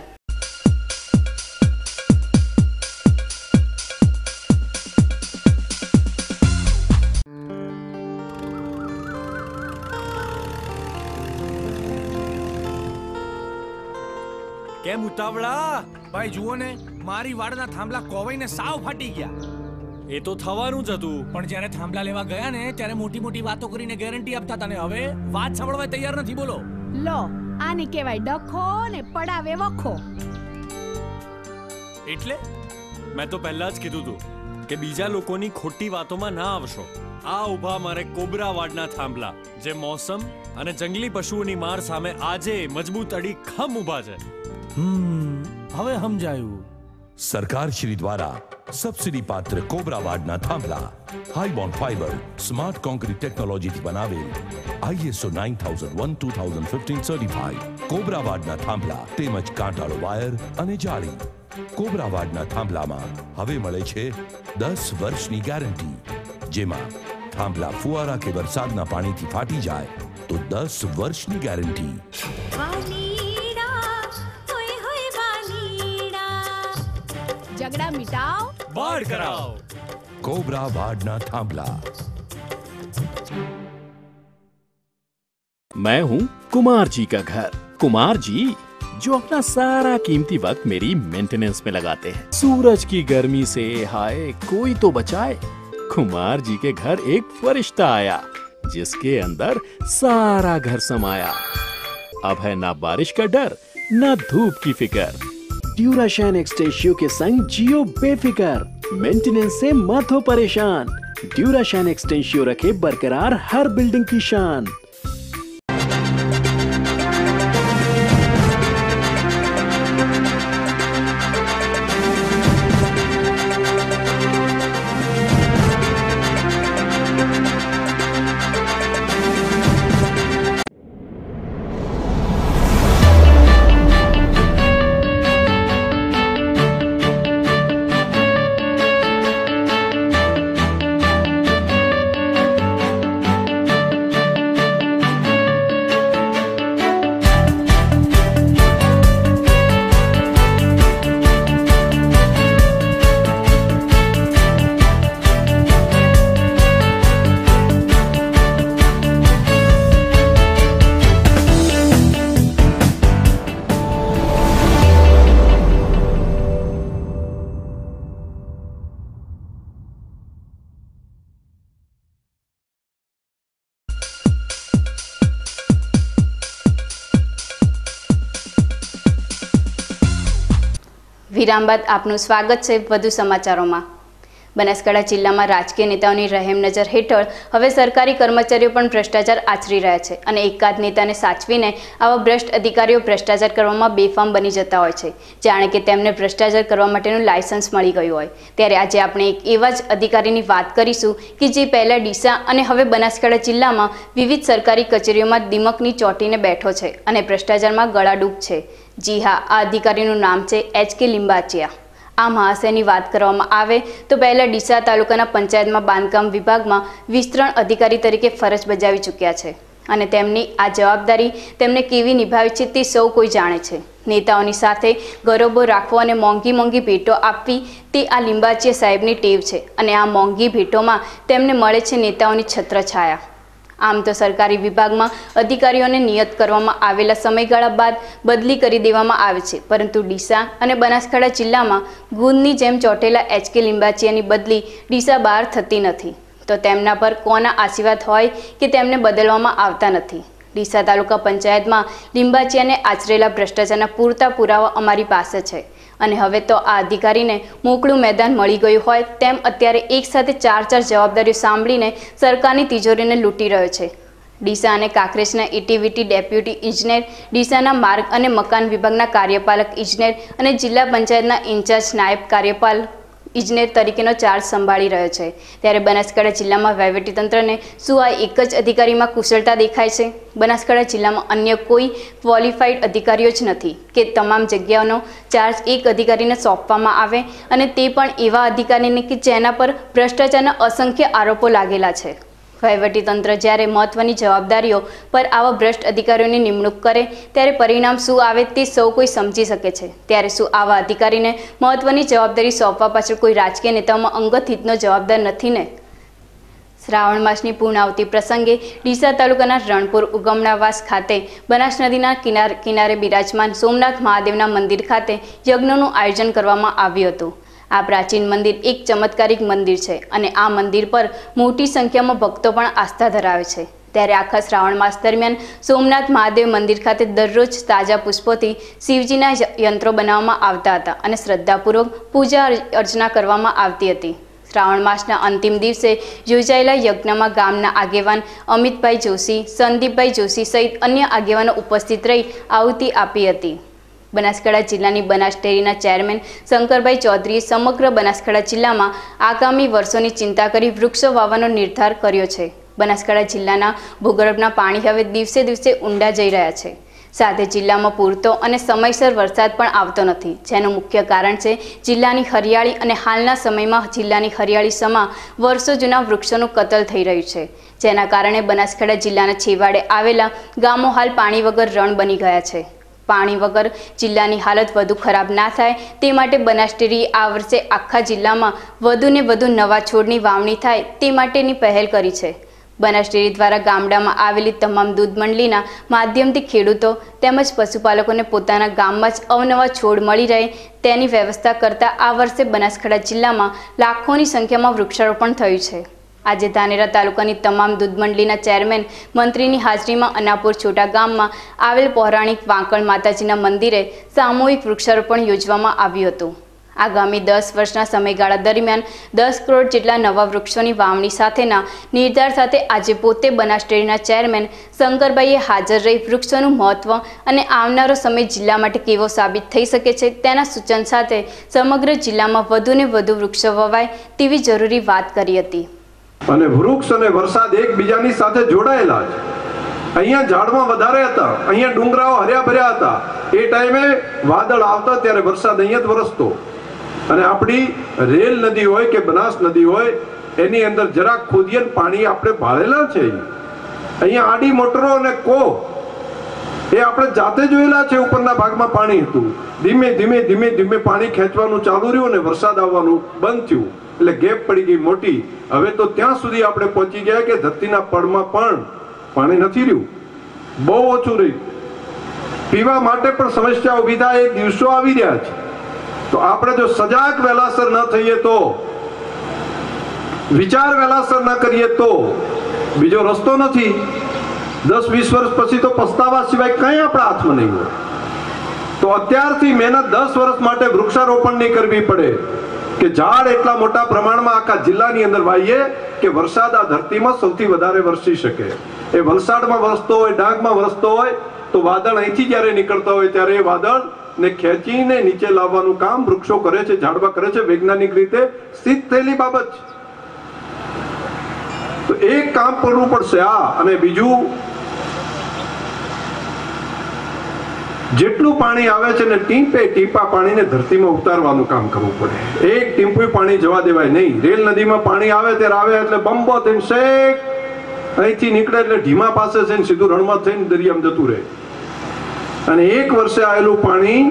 કેમ ઉતાવળા? ભાઈ જુઓ ને, મારી વાડના થાંભલા કોવાઈને સાવ ફાટી ગયા. એ તો થવાનું જ હતું, પણ જ્યારે થાંભલા લેવા ગયા ને ત્યારે મોટી મોટી વાતો કરીને ગેરંટી આપતા હતા ને હવે વાત સાંભળવા તૈયાર નથી. બોલો. લો, આને કહેવાય ડખો ને પડાવે વખો. એટલે મેં તો પહેલા જ કીધું હતું કે બીજા લોકોની ખોટી વાતોમાં ના આવશો. આ ઊભા મારે કોબરા વાડના થાંભલા, જે મોસમ અને જંગલી પશુઓની માર સામે આજે મજબૂત અડીખમ ઊભા છે. હવે સમજાયું. સરકાર શ્રી દ્વારા સબસિડી પાત્ર કોબરા વાડના થાંભલા high bond fibre smart concrete ટેકનોલોજીથી બનાવેલ ISO 9001:2015 સર્ટિફાઈડ કોબરા વાડના થાંભલા તેમજ કાંટાળો વાયર અને જાળી. કોબરા વાડના થાંભલામાં હવે મળે છે 10 વર્ષની ગેરંટી, જેમાં થાંભલા ફુવારા કે વરસાદના પાણીથી ફાટી જાય તો 10 વર્ષની ગેરંટી. झगड़ा मिटाओ, बाढ़ कराओ. कोबरा वाडना थांभला. मैं हूं कुमार जी का घर. कुमार जी जो अपना सारा कीमती वक्त मेरी मेंटेनेंस में लगाते हैं. सूरज की गर्मी से हाय कोई तो बचाए. कुमार जी के घर एक फरिश्ता आया जिसके अंदर सारा घर समाया. अब है ना बारिश का डर, ना धूप की फिकर. ड्यूराशाइन एक्सटेंशियो के संग जियो बेफिकर. मेंटेनेंस से मत हो परेशान. ड्यूराशाइन एक्सटेंशियो रखे बरकरार हर बिल्डिंग की शान. વિરામ બાદ આપનું સ્વાગત છે વધુ સમાચારોમાં। બનાસકાંઠા જિલ્લામાં રાજકીય નેતાઓની રહેમ નજર હેઠળ હવે સરકારી કર્મચારીઓ પણ ભ્રષ્ટાચાર આચરી રહ્યા છે અને એકાદ નેતાને સાચવીને આવા ભ્રષ્ટ અધિકારીઓ ભ્રષ્ટાચાર કરવામાં બેફામ બની જતા હોય છે, જાણે કે તેમને ભ્રષ્ટાચાર કરવા માટેનું લાયસન્સ મળી ગયું હોય। ત્યારે આજે આપણે એક એવા જ અધિકારીની વાત કરીશું કે જે પહેલા ડીસા અને હવે બનાસકાંઠા જિલ્લામાં વિવિધ સરકારી કચેરીઓમાં દિમકની ચોંટીને બેઠો છે અને ભ્રષ્ટાચારમાં ગળાડૂબ છે। જી હા, આ અધિકારીનું નામ છે HK લિંબાચિયા। આ મહાશયની વાત કરવામાં આવે તો પહેલા ડીસા તાલુકાના પંચાયતમાં બાંધકામ વિભાગમાં વિસ્તરણ અધિકારી તરીકે ફરજ બજાવી ચૂક્યા છે અને તેમની આ જવાબદારી તેમને કેવી નિભાવી છે તે સૌ કોઈ જાણે છે। નેતાઓની સાથે ગરોબો રાખવો અને મોંઘી ભેટો આપવી તે આ લિંબાચિયા સાહેબની ટેવ છે અને આ મોંઘી ભેટોમાં તેમને મળે છે નેતાઓની છત્રછાયા। આમ તો સરકારી વિભાગમાં અધિકારીઓને નિયત કરવામાં આવેલા સમયગાળા બાદ બદલી કરી દેવામાં આવે છે, પરંતુ ડીસા અને બનાસકાંઠા જિલ્લામાં ગુંદની જેમ ચોંટેલા HK લિંબાચિયાની બદલી ડીસા બહાર થતી નથી, તો તેમના પર કોના આશીર્વાદ હોય કે તેમને બદલવામાં આવતા નથી। ડીસા તાલુકા પંચાયતમાં લિંબાચિયાને આચરેલા ભ્રષ્ટાચારના પૂરતા પુરાવા અમારી પાસે છે અને હવે તો આ અધિકારીને મોકળું મેદાન મળી ગયું હોય તેમ અત્યારે એકસાથે ચાર જવાબદારીઓ સાંભળીને સરકારની તિજોરીને લૂંટી રહ્યો છે। ડીસા અને કાંકરેજના ETVT ડેપ્યુટી ઇજનેર, ડીસાના માર્ગ અને મકાન વિભાગના કાર્યપાલક ઇજનેર અને જિલ્લા પંચાયતના ઇન્ચાર્જ નાયબ કાર્યપાલક ઇજનેર તરીકેનો ચાર્જ સંભાળી રહ્યો છે। ત્યારે બનાસકાંઠા જિલ્લામાં વહીવટીતંત્રને શું આ એક જ અધિકારીમાં કુશળતા દેખાય છે? બનાસકાંઠા જિલ્લામાં અન્ય કોઈ ક્વોલિફાઈડ અધિકારીઓ જ નથી કે તમામ જગ્યાઓનો ચાર્જ એક અધિકારીને સોંપવામાં આવે અને તે પણ એવા અધિકારીને કે જેના પર ભ્રષ્ટાચારના અસંખ્ય આરોપો લાગેલા છે। વહીવટીતંત્ર જ્યારે મહત્વની જવાબદારીઓ પર આવા ભ્રષ્ટ અધિકારીઓની નિમણૂક કરે ત્યારે પરિણામ શું આવે તે સૌ કોઈ સમજી શકે છે। ત્યારે શું આવા અધિકારીને મહત્વની જવાબદારી સોંપવા પાછળ કોઈ રાજકીય નેતાઓમાં અંગત હિતનો જવાબદાર નથી ને? શ્રાવણ માસની પૂર્ણાવતિ પ્રસંગે ડીસા તાલુકાના રણપુર ઉગમણાવાસ ખાતે બનાસ નદીના કિનારે બિરાજમાન સોમનાથ મહાદેવના મંદિર ખાતે યજ્ઞનું આયોજન કરવામાં આવ્યું હતું। આ પ્રાચીન મંદિર એક ચમત્કારિક મંદિર છે અને આ મંદિર પર મોટી સંખ્યામાં ભક્તો પણ આસ્થા ધરાવે છે। ત્યારે આખા શ્રાવણ માસ દરમિયાન સોમનાથ મહાદેવ મંદિર ખાતે દરરોજ તાજા પુષ્પોથી શિવજીના યંત્રો બનાવવામાં આવતા હતા અને શ્રદ્ધાપૂર્વક પૂજા અર્ચના કરવામાં આવતી હતી। શ્રાવણ માસના અંતિમ દિવસે યોજાયેલા યજ્ઞમાં ગામના આગેવાન અમિતભાઈ જોશી, સંદીપભાઈ જોશી સહિત અન્ય આગેવાનો ઉપસ્થિત રહી આહુતિ આપી હતી। બનાસકાંઠા જિલ્લાની બનાસ ડેરીના ચેરમેન શંકરભાઈ ચૌધરીએ સમગ્ર બનાસકાંઠા જિલ્લામાં આગામી વર્ષોની ચિંતા કરી વૃક્ષો વાવવાનો નિર્ધાર કર્યો છે। બનાસકાંઠા જિલ્લાના ભૂગર્ભના પાણી હવે દિવસે દિવસે ઊંડા જઈ રહ્યા છે, સાથે જિલ્લામાં પૂરતો અને સમયસર વરસાદ પણ આવતો નથી, જેનું મુખ્ય કારણ છે જિલ્લાની હરિયાળી અને હાલના સમયમાં જિલ્લાની હરિયાળી સમા વર્ષો જૂના વૃક્ષોનું કતલ થઈ રહ્યું છે, જેના કારણે બનાસકાંઠા જિલ્લાના છેવાડે આવેલા ગામો હાલ પાણી વગર રણ બની ગયા છે। પાણી વગર જિલ્લાની હાલત વધુ ખરાબ ના થાય તે માટે બનાસ ડેરીએ આ વર્ષે આખા જિલ્લામાં વધુને વધુ નવા છોડની વાવણી થાય તે માટેની પહેલ કરી છે। બનાસ ડેરી દ્વારા ગામડામાં આવેલી તમામ દૂધ મંડળીના માધ્યમથી ખેડૂતો તેમજ પશુપાલકોને પોતાના ગામમાં જ અવનવા છોડ મળી રહે તેની વ્યવસ્થા કરતા આ વર્ષે બનાસકાંઠા જિલ્લામાં લાખોની સંખ્યામાં વૃક્ષારોપણ થયું છે। આજે ધાનેરા તાલુકાની તમામ દૂધ મંડળીના ચેરમેન મંત્રીની હાજરીમાં અનાપુર છોટા ગામમાં આવેલ પૌરાણિક વાંકણ માતાજીના મંદિરે સામૂહિક વૃક્ષારોપણ યોજવામાં આવ્યું હતું। આગામી 10 વર્ષના સમયગાળા દરમિયાન 10 કરોડ જેટલા નવા વૃક્ષોની વાવણી સાથેના નિર્ધાર સાથે આજે પોતે બનાસ ડેરીના ચેરમેન શંકરભાઈએ હાજર રહી વૃક્ષોનું મહત્વ અને આવનારો સમય જિલ્લા માટે કેવો સાબિત થઈ શકે છે તેના સૂચન સાથે સમગ્ર જિલ્લામાં વધુને વધુ વૃક્ષો વવાય તેવી જરૂરી વાત કરી હતી। અને વૃક્ષ અને વરસાદ એકબીજાની સાથે જોડાયેલા છે। અહીંયા ઝાડમાં વધારે હતા, અહીંયા ડુંગરાઓ હર્યા ભર્યા હતા, એ ટાઈમે વાદળ આવતા ત્યારે વરસાદ અહીંયા જ વરસતો અને આપણી રેલ નદી હોય કે બનાસ નદી હોય એની અંદર જરાક ખોદીએ પાણી આપણે ભાળેલા છે। અહીંયા આડી મોટરો અને કો એ આપણે જાતે જોયેલા છે, ઉપરના ભાગમાં પાણી હતું, ધીમે ધીમે ધીમે ધીમે પાણી ખેંચવાનું ચાલુ રહ્યું અને વરસાદ આવવાનું બંધ થયું એટલે ગેપ પડી ગઈ મોટી। હવે તો ત્યાં સુધી આપણે પહોંચી ગયા કે ધરતીના પડમાં પણ પાણી નથી રહ્યું, બહુ ઓછું રહ્યું, પીવા માટે પણ સમસ્યા ઊભી થાય એ દિવસો આવી રહ્યા છે। તો આપણે જો સજાગ વહેલાસર ન થઈએ તો, વિચાર વહેલાસર ન કરીએ તો બીજો રસ્તો નથી। 10-20 વર્ષ પછી તો પસ્તાવા સિવાય કંઈ આપણા હાથમાં નહીં હોય। તો અત્યારથી મહેનત 10 વર્ષ માટે વૃક્ષારોપણની કરવી પડે કે ઝાડ એટલા મોટા પ્રમાણમાં આખા જિલ્લાની અંદર વાવીએ કે વરસાદ આ ધરતીમાં સૌથી વધારે વરસી શકે. એ વલસાડમાં વરસતો હોય, ડાંગમાં વરસતો હોય તો વાદળ અહીંથી જ્યારે નીકળતા હોય ત્યારે એ વાદળને ખેંચીને નીચે લાવવાનું કામ વૃક્ષો કરે છે, ઝાડવા કરે છે. વૈજ્ઞાનિક રીતે સિદ્ધ થયેલી બાબત છે. તો એક કામ કરવું પડશે આ. અને બીજું, જેટલું પાણી આવે છે ને ટીપે ટીપા પાણીને ધરતીમાં ઉતારવાનું કામ કરવું પડે. એક ટીમ્પું પાણી જવા દેવાય નહીં. રેલ નદીમાં પાણી આવે ત્યારે આવે એટલે બંબો થઈને શેક અહીંથી નીકળે એટલે ઢીમા પાસે છે ને સીધું રણમાં થઈને દરિયામાં જતું રહે. અને એક વર્ષે આવેલું પાણી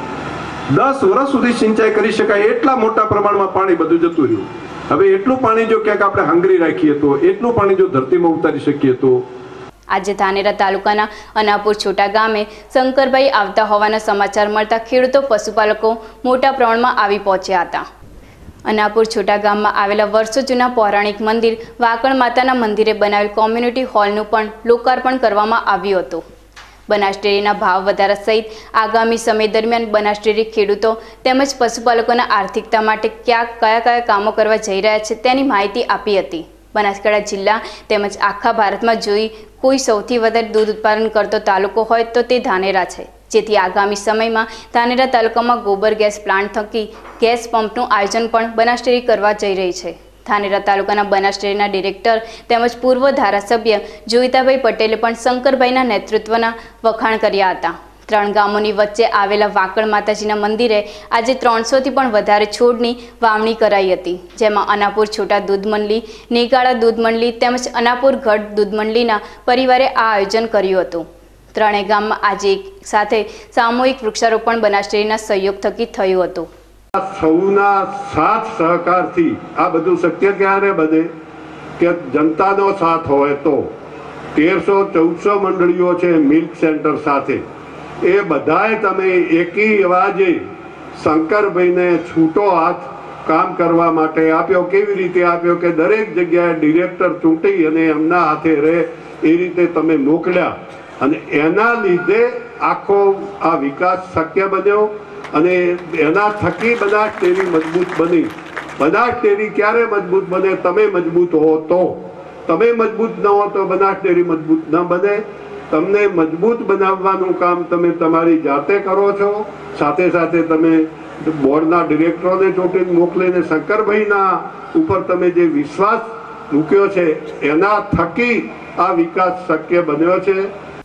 10 વર્ષ સુધી સિંચાઈ કરી શકાય એટલા મોટા પ્રમાણમાં પાણી બધું જતું રહ્યું. હવે એટલું પાણી જો ક્યાંક આપણે હાંગરી રાખીએ તો, એટલું પાણી જો ધરતીમાં ઉતારી શકીએ તો. આજે ધાનેરા તાલુકાના અનાપુર છોટા ગામે શંકરભાઈ આવતા હોવાના સમાચાર મળતા ખેડૂતો પશુપાલકો મોટા પ્રમાણમાં આવી પહોંચ્યા હતા. અનાપુર છોટા ગામમાં આવેલા વર્ષો જૂના પૌરાણિક મંદિર વાકણ માતાના મંદિરે બનાવેલ કોમ્યુનિટી હોલનું પણ લોકાર્પણ કરવામાં આવ્યું હતું. બનાસ ડેરીના ભાવ વધારા સહિત આગામી સમય દરમિયાન બનાસ ડેરી ખેડૂતો તેમજ પશુપાલકોના આર્થિકતા માટે કયા કામો કરવા જઈ રહ્યા છે તેની માહિતી આપી હતી. બનાસકાંઠા જિલ્લા તેમજ આખા ભારતમાં જોઈ કોઈ સૌથી વધારે દૂધ ઉત્પાદન કરતો તાલુકો હોય તો તે ધાનેરા છે. જેથી આગામી સમયમાં ધાનેરા તાલુકામાં ગોબર ગેસ પ્લાન્ટ થકી ગેસ પંપનું આયોજન પણ બનાસ ડેરી કરવા જઈ રહી છે. ધાનેરા તાલુકાના બનાસ ડેરીના ડિરેક્ટર તેમજ પૂર્વ ધારાસભ્ય જોઈતાભાઈ પટેલે પણ શંકરભાઈના નેતૃત્વના વખાણ કર્યા હતા. 3 ગામોની વચ્ચે આવેલા વાકણ માતાજીના મંદિરે આજે 300થી પણ વધારે છોડની વાવણી કરાઈ હતી. જેમાં અનાપુર છોટા દૂધ મંડળી, નેગાળા દૂધ મંડળી તેમજ અનાપુર ગઢ દૂધ મંડળીના પરિવારે આ આયોજન કર્યું હતું. 3 ગામમાં આજે એક સાથે સામૂહિક વૃક્ષારોપણ બનાસ ડેરીના સહયોગ થકી થયું હતું. સૌના સાથ સહકારથી આ બધું શક્ય ક્યારે બને કે જનતાનો સાથ હોય તો. 1300-1400 મંડળીઓ છે મિલ્ક સેન્ટર સાથે. એ બધાએ તમે એકી અવાજે શંકરભાઈને છૂટો હાથ કામ કરવા માટે આપ્યો. કેવી રીતે આપ્યો કે દરેક જગ્યાએ ડિરેક્ટર ચૂંટી અને એમના હાથે રહે એ રીતે તમે મોકલ્યા. અને એના લીધે આખો આ વિકાસ શક્ય બન્યો અને એના થકી બનાસ ડેરી મજબૂત બની. બનાસ ડેરી ક્યારે મજબૂત બને? તમે મજબૂત હો તો. તમે મજબૂત ન હો તો બનાસ ડેરી મજબૂત ન બને. તમને મજબૂત બનાવવાનું કામ તમે તમારી જાતે કરો છો. સાથે સાથે તમે બોર્ડના ડિરેક્ટરોને ચૂંટીને મોકલીને શંકરભાઈના ઉપર તમે જે વિશ્વાસ મૂક્યો છે એના થકી આ વિકાસ શક્ય બન્યો છે.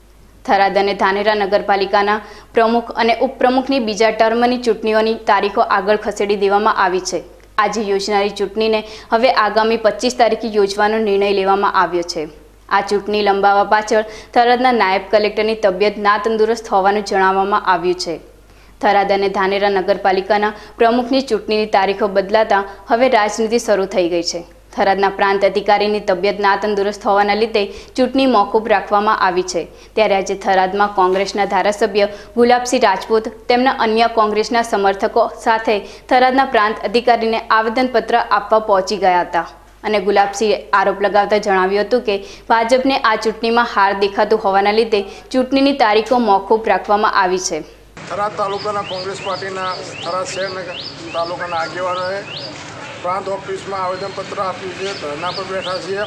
થરાદ અને ધાનેરા નગરપાલિકાના પ્રમુખ અને ઉપપ્રમુખની બીજા ટર્મની ચૂંટણીઓની તારીખો આગળ ખસેડી દેવામાં આવી છે. આજે યોજનારી ચૂંટણીને હવે આગામી 25 તારીખે યોજવાનો નિર્ણય લેવામાં આવ્યો છે. આ ચૂંટણી લંબાવવા પાછળ થરાદના નાયબ કલેક્ટરની તબિયત ના તંદુરસ્ત હોવાનું જણાવવામાં આવ્યું છે. થરાદ અને ધાનેરા નગરપાલિકાના પ્રમુખની ચૂંટણીની તારીખો બદલાતા હવે રાજનીતિ શરૂ થઈ ગઈ છે. થરાદના પ્રાંત અધિકારીની તબિયત ના તંદુરસ્ત હોવાના લીધે ચૂંટણી મોકૂફ રાખવામાં આવી છે. ત્યારે આજે થરાદમાં કોંગ્રેસના ધારાસભ્ય ગુલાબસિંહ રાજપૂત તેમના અન્ય કોંગ્રેસના સમર્થકો સાથે થરાદના પ્રાંત અધિકારીને આવેદનપત્ર આપવા પહોંચી ગયા હતા. અને ગુલાબસિંહે આરોપ લગાવતા જણાવ્યું હતું કે ભાજપને આ ચૂંટણીમાં હાર દેખાતું હોવાના લીધે ચૂંટણીની તારીખો મોકૂફ રાખવામાં આવી છે. થરાદ તાલુકાના કોંગ્રેસ પાર્ટીના થરાદ શહેરના તાલુકાના આગેવાનોએ પ્રાંત ઓફિસમાં આવેદનપત્ર આપ્યું છે. ધરણા પર બેઠા છીએ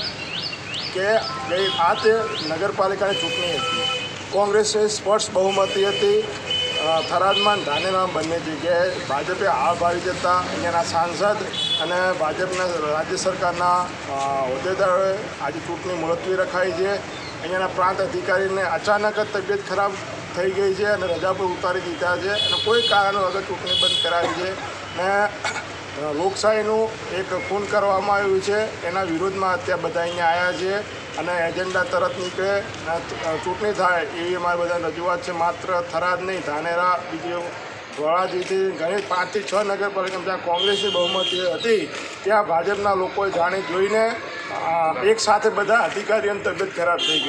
કે ગઈ આતે નગરપાલિકાની ચૂંટણી હતી. કોંગ્રેસે સ્પષ્ટ બહુમતી હતી. થરાદમાં ધાનેરામાં બંને જગ્યાએ ભાજપે હાર ભાવી જતા અહીંયાના સાંસદ અને ભાજપના રાજ્ય સરકારના હોદ્દેદારોએ આજે ચૂંટણી મુલતવી રખાઈ છે. અહીંયાના પ્રાંત અધિકારીને અચાનક જ તબિયત ખરાબ થઈ ગઈ છે અને રજા પર ઉતારી દીધા છે અને કોઈ કારણ વગર ચૂંટણી બંધ કરાવી છે. અને લોકશાહીનું એક ખૂન કરવામાં આવ્યું છે. એના વિરોધમાં અત્યારે બધા અહીંયા આવ્યા છે અને એજન્ડા તરત નીકળે ચૂંટણી થાય એવી અમારી બધા રજૂઆત છે. માત્ર થરાદ નહીં, ધાનેરા, બીજી ધોળાજીથી ઘણી 5 થી 6 નગરપાલિકામાં જ્યાં કોંગ્રેસની બહુમતી હતી ત્યાં ભાજપના લોકોએ જાણી જોઈને એક સાથે બધા અધિકારીઓની તબિયત ખરાબ થઈ ગઈ.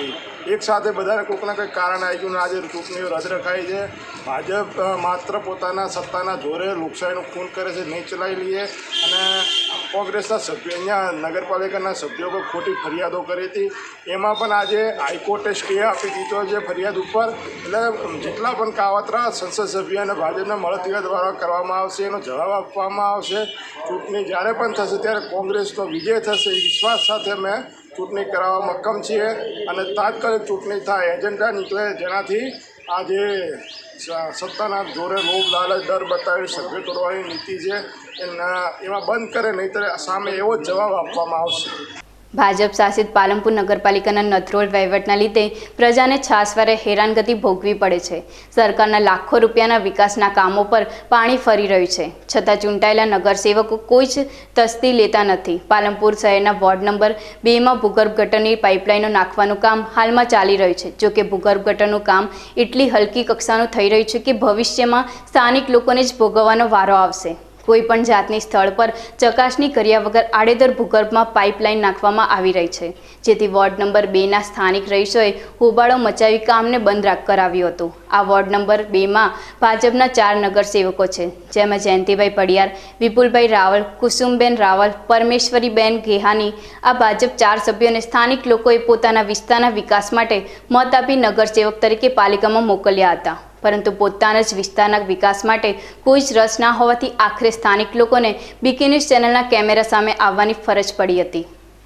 એક સાથે બધાને કોઈકના કંઈક કારણ આવી ગયું ને આજે ચૂંટણીઓ રદ રખાઈ છે. ભાજપ માત્ર પોતાના સત્તાના જોરે લોકશાહીનું ખૂન કરે છે, નહીં ચલાવી લઈએ. અને કોંગ્રેસના સભ્યો અહીંયા નગરપાલિકાના સભ્યો પર ખોટી ફરિયાદો કરી હતી, એમાં પણ આજે હાઈકોર્ટે સ્ટે આપી દીધો છે ફરિયાદ ઉપર. એટલે જેટલા પણ કાવતરા સંસદ સભ્ય અને ભાજપના મળતિયા દ્વારા કરવામાં આવશે એનો જવાબ આપવામાં આવશે. ચૂંટણી જ્યારે પણ થશે ત્યારે કોંગ્રેસનો વિજય થશે એ વિશ્વાસ સાથે અમે ચૂંટણી કરાવવા મક્કમ છીએ. અને તાત્કાલિક ચૂંટણી થાય, એજન્ડા નીકળે જેનાથી આજે સત્તાના જોરે લોભ લાલચ ડર બતાવી સભ્ય તોડવાની નીતિ છે એમાં બંધ કરે, નહીંતર સામે એવો જ જવાબ આપવામાં આવશે. ભાજપ શાસિત પાલનપુર નગરપાલિકાના નથરોલ વહીવટના લીધે પ્રજાને છાસવારે હેરાનગતિ ભોગવી પડે છે. સરકારના લાખો રૂપિયાના વિકાસના કામો પર પાણી ફરી રહ્યું છે, છતાં ચૂંટાયેલા નગરસેવકો કોઈ જ તસ્દી લેતા નથી. પાલનપુર શહેરના વોર્ડ નંબર 2માં ભૂગર્ભ ગટરની પાઇપલાઇનો નાખવાનું કામ હાલમાં ચાલી રહ્યું છે. જોકે ભૂગર્ભ ગટરનું કામ એટલી હલકી કક્ષાનું થઈ રહ્યું છે કે ભવિષ્યમાં સ્થાનિક લોકોને જ ભોગવવાનો વારો આવશે. કોઈ પણ જાતની સ્થળ પર ચકાસણી કર્યા વગર આડેધડ ભૂગર્ભમાં પાઇપલાઇન નાખવામાં આવી રહી છે, જેથી વોર્ડ નંબર 2ના સ્થાનિક રહીશોએ હોબાળો મચાવી કામને બંધ કરાવ્યું હતું. આ વોર્ડ નંબર 2માં ભાજપના 4 નગરસેવકો છે, જેમાં જયંતિભાઈ પડિયાર, વિપુલભાઈ રાવલ, કુસુમબેન રાવલ, પરમેશ્વરીબેન ગેહાની. આ ભાજપ 4 સભ્યોને સ્થાનિક લોકોએ પોતાના વિસ્તારના વિકાસ માટે મત આપી નગરસેવક તરીકે પાલિકામાં મોકલ્યા હતા, પરંતુ પોતાના જ વિસ્તારના વિકાસ માટે કોઈ જ રસ ના હોવાથી આખરે સ્થાનિક લોકોને બીકે ન્યૂઝ ચેનલના કેમેરા સામે આવવાની ફરજ પડી હતી.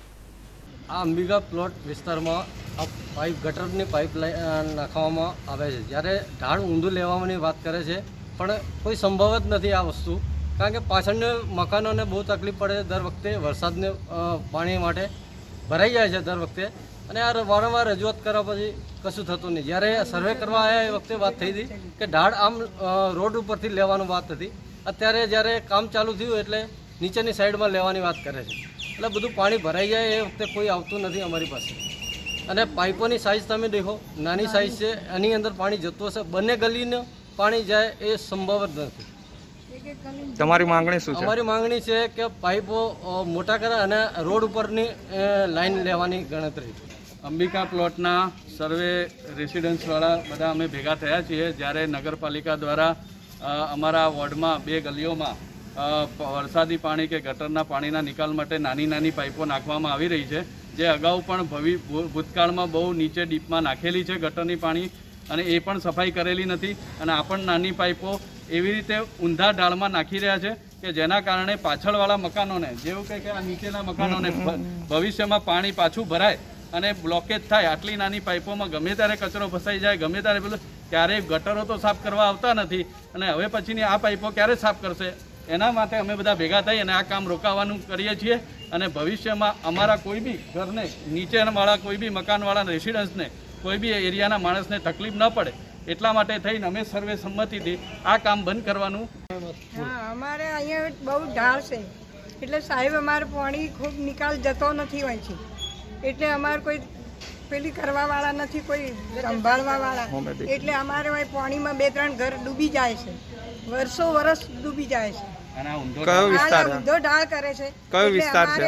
આ અંબિકા પ્લોટ વિસ્તારમાં ગટરની પાઇપ નાખવામાં આવે છે, જ્યારે ઢાળ ઊંધું લેવાની વાત કરે છે, પણ કોઈ સંભવ જ નથી આ વસ્તુ. કારણ કે પાછળના મકાનોને બહુ તકલીફ પડે છે દર વખતે, વરસાદને પાણી માટે ભરાઈ જાય છે દર વખતે. અને આ વારંવાર રજૂઆત કરવા પછી કશું થતું નહીં. જ્યારે સર્વે કરવા આવ્યા એ વખતે વાત થઈ હતી કે ઢાળ આમ રોડ ઉપરથી લેવાની વાત હતી. અત્યારે જ્યારે કામ ચાલુ થયું એટલે નીચેની સાઈડમાં લેવાની વાત કરે છે. એટલે બધું પાણી ભરાઈ જાય એ વખતે કોઈ આવતું નથી અમારી પાસે. અને પાઇપોની સાઇઝ તમે દેખો, નાની સાઇઝ છે, એની અંદર પાણી જતું હશે. બંને ગલીને પાણી જાય એ સંભવ જ નથી. તમારી માંગણી શું છે? અમારી માંગણી છે કે પાઇપો મોટા કરે અને રોડ ઉપરની લાઈન લેવાની ગણતરી. અંબિકા પ્લોટના સર્વે રેસિડન્સવાળા બધા અમે ભેગા થયા છીએ, જ્યારે નગરપાલિકા દ્વારા અમારા વોર્ડમાં 2 ગલીઓમાં વરસાદી પાણી કે ગટરના પાણીના નિકાલ માટે નાની નાની પાઇપો નાખવામાં આવી રહી છે, જે અગાઉ પણ ભૂતકાળમાં બહુ નીચે ડીપમાં નાખેલી છે ગટરની પાણી, અને એ પણ સફાઈ કરેલી નથી. અને આ પણ નાની પાઇપો એવી રીતે ઊંધા ઢાળમાં નાખી રહ્યા છે કે જેના કારણે પાછળવાળા મકાનોને, જેવું કે આ નીચેના મકાનોને ભવિષ્યમાં પાણી પાછું ભરાય અને બ્લોકેજ થાય. આટલી નાની પાઇપોમાં ગમે ત્યારે કચરો ફસાઈ જાય, ગમે ત્યારે પેલું, ક્યારેય ગટરો તો સાફ કરવા આવતા નથી, અને હવે પછીની આ પાઇપો ક્યારે સાફ કરશે? એના માટે અમે બધા ભેગા થઈ અને આ કામ રોકાવાનું કરીએ છીએ. અને ભવિષ્યમાં અમારા કોઈ બી ઘરને, નીચેવાળા કોઈ બી મકાનવાળા રેસિડન્સને, કોઈ બી એરિયાના માણસને તકલીફ ન પડે એટલા માટે થઈને અમે સર્વે સંમતિથી આ કામ બંધ કરવાનું. અમારે અહીંયા બહુ ઢાળ છે, એટલે સાહેબ અમારે પાણી ખૂબ નિકાલ જતો નથી હોય છે, એટલે અમારે કોઈ પેલી કરવાવાળા નથી, કોઈ સંભાળવાવાળા. એટલે અમારે પાણીમાં 2-3 ઘર ડૂબી જાય છે, વર્ષ ડૂબી જાય છે. કયો વિસ્તાર? ઊંધો ઢાળ કરે છે. કયો વિસ્તાર છે?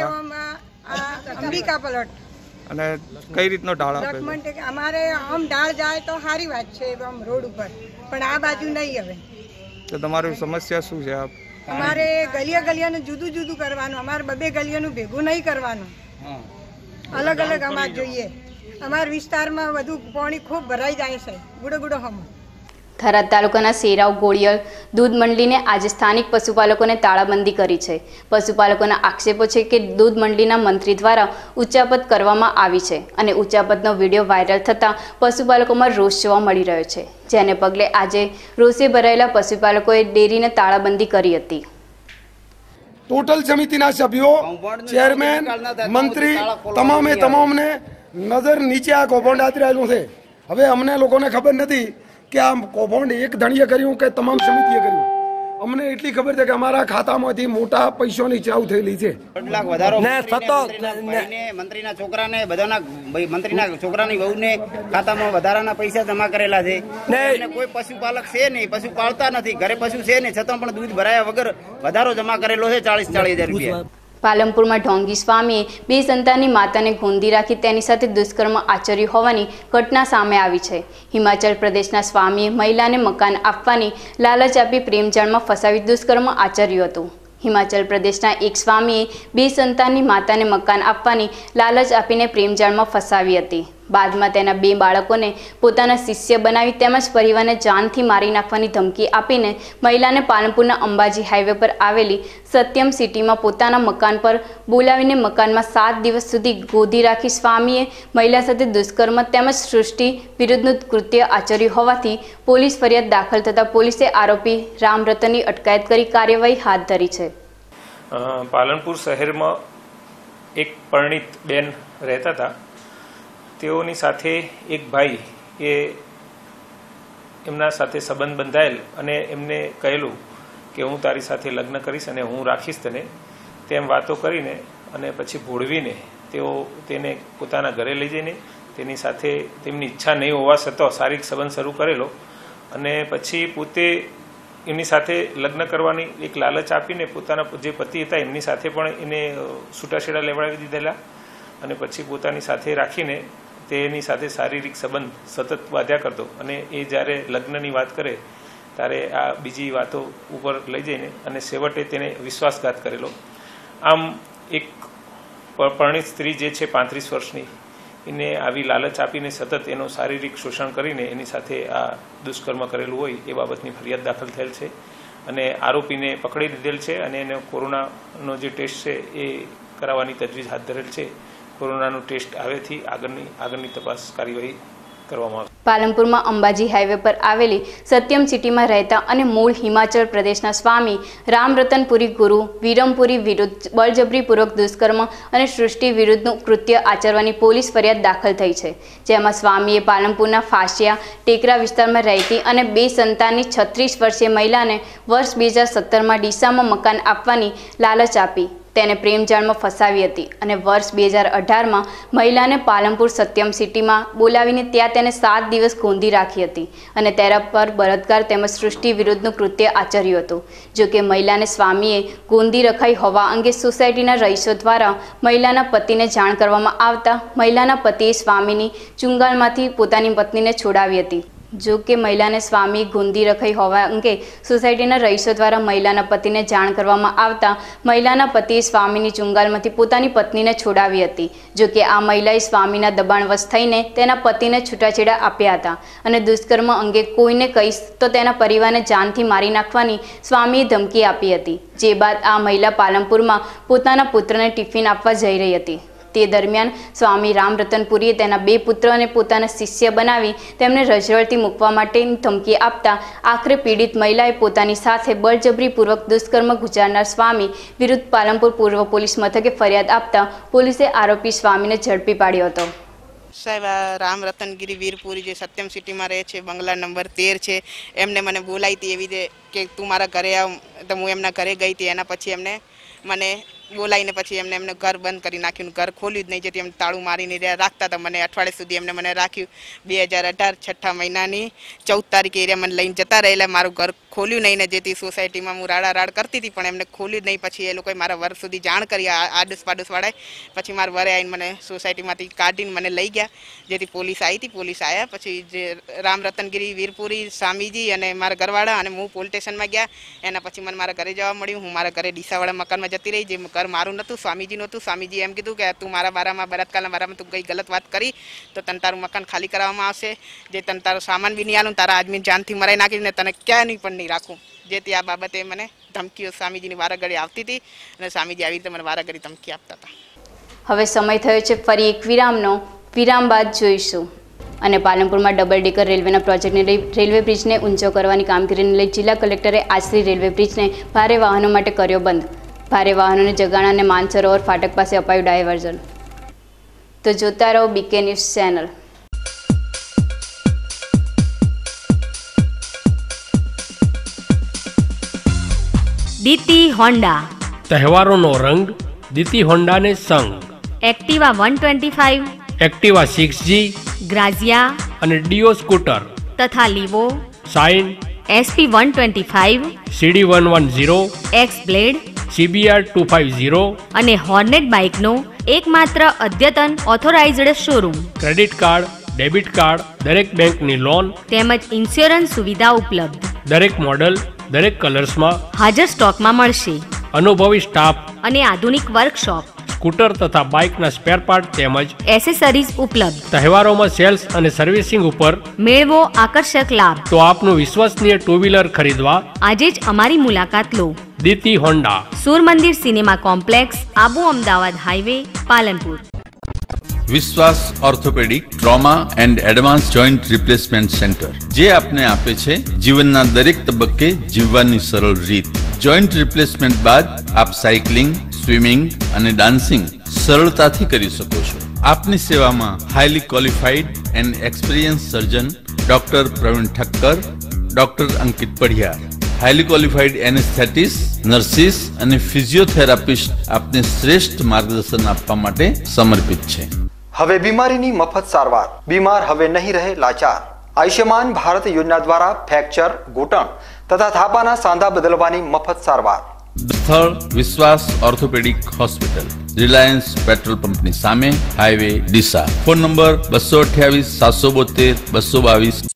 અંબિકા પ્લોટ. અને કઈ રીતનો ઢાળ આપે છે? અમારે આમ ઢાળ જાય તો સારી વાત છે આમ રોડ ઉપર, પણ આ બાજુ નહીં. હવે તો તમારી સમસ્યા શું છે? અમારે ગલીઓનું જુદું જુદું કરવાનું, અમારે 2 ગલીઓનું ભેગું નહીં કરવાનું, અલગ અલગ અમારે જોઈએ. અમારા વિસ્તારમાં બધું પાણી ખૂબ ભરાઈ જાય છે, ગુડો હમ. થરાદ તાલુકાના સેરાવ ગોળિયલ દૂધ મંડળીને આજે સ્થાનિક પશુપાલકોને તાળાબંધી કરી છે. પશુપાલકોના આક્ષેપો છે કે દૂધ મંડળીના મંત્રી દ્વારા ઉચ્ચાપત કરવામાં આવી છે, અને ઉચ્ચાપતનો વિડીયો વાયરલ થતાં પશુપાલકોમાં રોષ જોવા મળી રહ્યો છે, જેને પગલે આજે રોષે ભરાયેલા પશુપાલકોએ ડેરીને તાળાબંધી કરી હતી. ટોટલ સમિતિના સભ્યો, ચેરમેન, મંત્રી, તમામને નજર નીચે આ કૌભાંડ આદરેલું છે. હવે અમને લોકોને ખબર નથી કે આ કૌભાંડ એક ધણીએ કર્યું કે તમામ સમિતિએ કર્યું. અમને એટલી ખબર છે કે અમારા ખાતામાંથી મોટા પૈસાની ચાવ થયેલી છે. મંત્રીના છોકરાને, બધાના મંત્રીના છોકરાની વહુને ખાતામાં વધારાના પૈસા જમા કરેલા છે. કોઈ પશુપાલક છે નહીં, પશુ પાળતા નથી, ઘરે પશુ છે નહીં, છતાં પણ દૂધ ભરાયા વગર વધારો જમા કરેલો છે 40,000 રૂપિયા. પાલનપુરમાં ઢોંગી સ્વામીએ 2 સંતાનની માતાને ગોંધી રાખી તેની સાથે દુષ્કર્મ આચર્યું હોવાની ઘટના સામે આવી છે. હિમાચલ પ્રદેશના સ્વામીએ મહિલાને મકાન આપવાની લાલચ આપી પ્રેમજાળમાં ફસાવી દુષ્કર્મ આચર્યું હતું. હિમાચલ પ્રદેશના એક સ્વામીએ 2 સંતાનની માતાને મકાન આપવાની લાલચ આપીને પ્રેમજાળમાં ફસાવી હતી. બાદમાં તેના 2 બાળકોને પોતાના શિષ્ય બનાવી તેમજ પરિવારને જાનથી મારી નાખવાની ધમકી આપીને મહિલાને પાલનપુરના અંબાજી હાઈવે પર આવેલી સત્યમ સિટીમાં પોતાના મકાન પર બોલાવીને મકાનમાં 7 દિવસ સુધી ગોદી રાખી સ્વામીએ મહિલા સાથે દુષ્કર્મ તેમજ સૃષ્ટિ વિરુદ્ધનું કૃત્ય આચર્યું હોવાથી પોલીસ ફરિયાદ દાખલ થતાં પોલીસે આરોપી રામરતનની અટકાયત કરી કાર્યવાહી હાથ ધરી છે. પાલનપુર શહેરમાં એક પરણિત બેન રહેતા હતા. તેઓની સાથે એક ભાઈ એ એમના સાથે સંબંધ બંધાયેલ અને એમને કહેલું કે હું તારી સાથે લગ્ન કરીશ અને હું રાખીશ તને, તેમ વાતો કરીને અને પછી ભોળવીને તેઓ તેને પોતાના ઘરે લઈ જઈને તેની સાથે તેમની ઈચ્છા નહીં હોવા છતાં શારીરિક સંબંધ શરૂ કરેલો અને પછી પોતે એમની સાથે લગ્ન કરવાની એક લાલચ આપીને પોતાના જે પતિ હતા એમની સાથે પણ એને છૂટાછેડા લેવડાવી દીધેલા અને પછી પોતાની સાથે રાખીને તેની સાથે શારીરિક સંબંધ સતત બાંધ્યા કરતો અને એ જ્યારે લગ્નની વાત કરે ત્યારે આ બીજી વાતો ઉપર લઈ જઈને અને છેવટે તેને વિશ્વાસઘાત કરેલો. આમ એક પરણિત સ્ત્રી જે છે 35 વર્ષની, એને આવી લાલચ આપીને સતત એનું શારીરિક શોષણ કરીને એની સાથે આ દુષ્કર્મ કરેલું હોય એ બાબતની ફરિયાદ દાખલ થયેલ છે અને આરોપીને પકડી લીધેલ છે અને એને કોરોનાનો જે ટેસ્ટ છે એ કરાવવાની તજવીજ હાથ ધરેલ છે. કોરોનાનું ટેસ્ટ આવેથી આગળની તપાસ કાર્યવાહી કરવામાં આવશે. પાલનપુરમાં અંબાજી હાઈવે પર આવેલી સત્યમ સિટીમાં રહેતા અને મૂળ હિમાચલ પ્રદેશના સ્વામી રામરતનપુરી ગુરુ વિરમપુરી વિરુદ્ધ બળજબરીપૂર્વક દુષ્કર્મ અને સૃષ્ટિ વિરુદ્ધનું કૃત્ય આચરવાની પોલીસ ફરિયાદ દાખલ થઈ છે. જેમાં સ્વામીએ પાલનપુરના ફાસિયા ટેકરા વિસ્તારમાં રહેતી અને 2 સંતાનની 36 વર્ષીય મહિલાને વર્ષ 2017માં ડીસામાં મકાન આપવાની લાલચ આપી તેને પ્રેમજાળમાં ફસાવી હતી અને વર્ષ 2018માં મહિલાને પાલનપુર સત્યમ સિટીમાં બોલાવીને ત્યાં તેને 7 દિવસ ગોંધી રાખી હતી અને તેના પર બળાત્કાર તેમજ સૃષ્ટિ વિરુદ્ધનું કૃત્ય આચર્યું હતું. જોકે મહિલાને સ્વામીએ ગોંધી રખાઈ હોવા અંગે સોસાયટીના રહીશો દ્વારા મહિલાના પતિને જાણ કરવામાં આવતા મહિલાના પતિએ સ્વામીની ચુંગાલમાંથી પોતાની પત્નીને છોડાવી હતી. જો કે મહિલાને સ્વામી ગોંધી રખાઈ હોવા અંગે સોસાયટીના રહીશો દ્વારા મહિલાના પતિને જાણ કરવામાં આવતા મહિલાના પતિએ સ્વામીની ચુંગાલમાંથી પોતાની પત્નીને છોડાવી હતી. જો કે આ મહિલાએ સ્વામીના દબાણવશ થઈને તેના પતિને છૂટાછેડા આપ્યા હતા અને દુષ્કર્મ અંગે કોઈને કહીશ તો તેના પરિવારને જાનથી મારી નાખવાની સ્વામીએ ધમકી આપી હતી. જે બાદ આ મહિલા પાલનપુરમાં પોતાના પુત્રને ટિફિન આપવા જઈ રહી હતી. તે દરમિયાન સ્વામી રામરતનપુરીએ તેના 2 પુત્રોને પોતાના શિષ્ય બનાવી તેમને રજળતી મૂકવા માટેની ધમકી આપતા આખરે પીડિત મહિલાએ પોતાની સાથે બળજબરીપૂર્વક દુષ્કર્મ ગુજારનાર સ્વામી વિરુદ્ધ પાલનપુર પૂર્વ પોલીસ મથકે ફરિયાદ આપતા પોલીસે આરોપી સ્વામીને ઝડપી પાડ્યો હતો. સાહેબ રામરતનગીરી વીરપુરી જે સત્યમ સિટીમાં રહે છે, બંગલા નંબર 13 છે, એમને મને બોલાવી હતી એવી રીતે કે તું મારા ઘરે આવ. તો હું એમના ઘરે ગઈ હતી. એના પછી એમને મને બોલાવીને પછી એમને ઘર બંધ કરી નાખ્યું. ઘર ખોલ્યું જ નહીં, જેથી એમ તાળું મારીને રાખતા હતા. મને અઠવાડિયા સુધી એમને મને રાખ્યું. 2018 છઠ્ઠા મહિનાની 14 તારીખે એરિયા મને લઈને જતા રહેલા. મારું ઘર ખોલ્યું નહીં ને જેથી સોસાયટીમાં હું રાડ કરતી હતી પણ એમને ખોલ્યું જ નહીં. પછી એ લોકોએ મારા વર સુધી જાણ કરી આડોશ પાડોશવાળાએ. પછી મારા વરે આવીને મને સોસાયટીમાંથી કાઢીને મને લઈ ગયા, જેથી પોલીસ આવી હતી. પોલીસ આવ્યા પછી જે રામરતનગીરી વીરપુરી સ્વામીજી અને મારા ઘરવાળા અને હું પોલીસ સ્ટેશનમાં ગયા. એના પછી મને મારા ઘરે જવા મળ્યું. હું મારા ઘરે ડીસાવાળા મકાનમાં જતી રહી. જે ઘર મારું નહોતું, સ્વામીજીનું હતું. સ્વામીજી એમ કીધું કે તું મારા બારામાં બળાત્કારના બારામાં તું કઈ ગલત વાત કરી તો તને તારું મકાન ખાલી કરાવવામાં આવશે. જે તને તારો સામાન બી નહીં આલું, તારા આદમી જાનથી મરાઈ નાખીને તને ક્યાં નહીં પણ નહીં રાખું. જેથી આ બાબતે મને ધમકીઓ સ્વામીજીની વારાઘડી આવતી હતી અને સ્વામીજી આવી રીતે મને વારાઘડી ધમકી આપતા હતા. હવે સમય થયો છે ફરી એક વિરામ બાદ જોઈશું. અને પાલનપુરમાં ડબલ ડેકર રેલવેના પ્રોજેક્ટને લઈ રેલવે બ્રિજને ઊંચો કરવાની કામગીરીને લઈ જિલ્લા કલેક્ટરે આજથી રેલવે બ્રિજને ભારે વાહનો માટે કર્યો બંધ. ભારે વાહનોને જગાણા અને માનસરોવર ફાટક પાસે અપાયું ડાયવર્ઝન. તો જોતા રહો BK news channel. Diti Honda, તહેવારોનો રંગ, દીતી હોન્ડાને સંગ. એક્ટિવા 125, એક્ટિવા 6G, ગ્રાઝિયા અને ડીઓ સ્કૂટર તથા Livo, Shine, SP 125, CD 110, X Blade, CBR 250 અને હોર્નેટ બાઇકનો એકમાત્ર અદ્યતન authorised showroom. Credit card, debit card, દરેક બેંકની લોન તેમજ ઇન્સ્યોરન્સ સુવિધા ઉપલબ્ધ. દરેક મોડલ, દરેક કલર્સમાં હાજર સ્ટોકમાં મળશે. અનુભવી સ્ટાફ અને આધુનિક વર્કશોપ. સ્કૂટર તથા બાઇકના સ્પેર પાર્ટ તેમજ એસેસરીઝ ઉપલબ્ધ. તહેવારોમાં સેલ્સ અને સર્વિસિંગ ઉપર મેળવો આકર્ષક લાભ. તો આપનું વિશ્વસનીય ટુ વ્હીલર ખરીદવા આજે જ અમારી મુલાકાત લો. દીતી Honda, Sur Mandir cinema complex, Abu Ahmedabad highway, Palanpur. Vishwas orthopaedic trauma and advance joint replacement centre, જે આપને આપે છે જીવનના દરેક તબક્કે જીવવાની સરળ રીત. જોઈન્ટ રિપ્લેસમેન્ટ બાદ આપ સાયકલિંગ, સ્વિમિંગ અને ડાન્સિંગ સરળતાથી કરી શકો છો. આપની સેવામાં highly qualified and experience surgeon doctor Pravin Thakkar, doctor Ankit Padhiyar, highly qualified anaesthetist, nurses અને ફિઝિયોથેરાપિસ્ટ આપને શ્રેષ્ઠ માર્ગદર્શન આપવા માટે સમર્પિત છે. હવે બીમારીની મફત સારવાર. બીમાર હવે નહીં રહે લાચાર. આયુષ્યમાન ભારત યોજના દ્વારા ફ્રેક્ચર, ઘૂંટણ તથા થાપાના સાંધા બદલવાની મફત સારવાર. સ્થળ વિશ્વાસ ઓર્થોપેડિક હોસ્પિટલ, રિલાયન્સ પેટ્રોલ પંપની સામે, હાઈવે ડીસા. Phone number 228 772 222.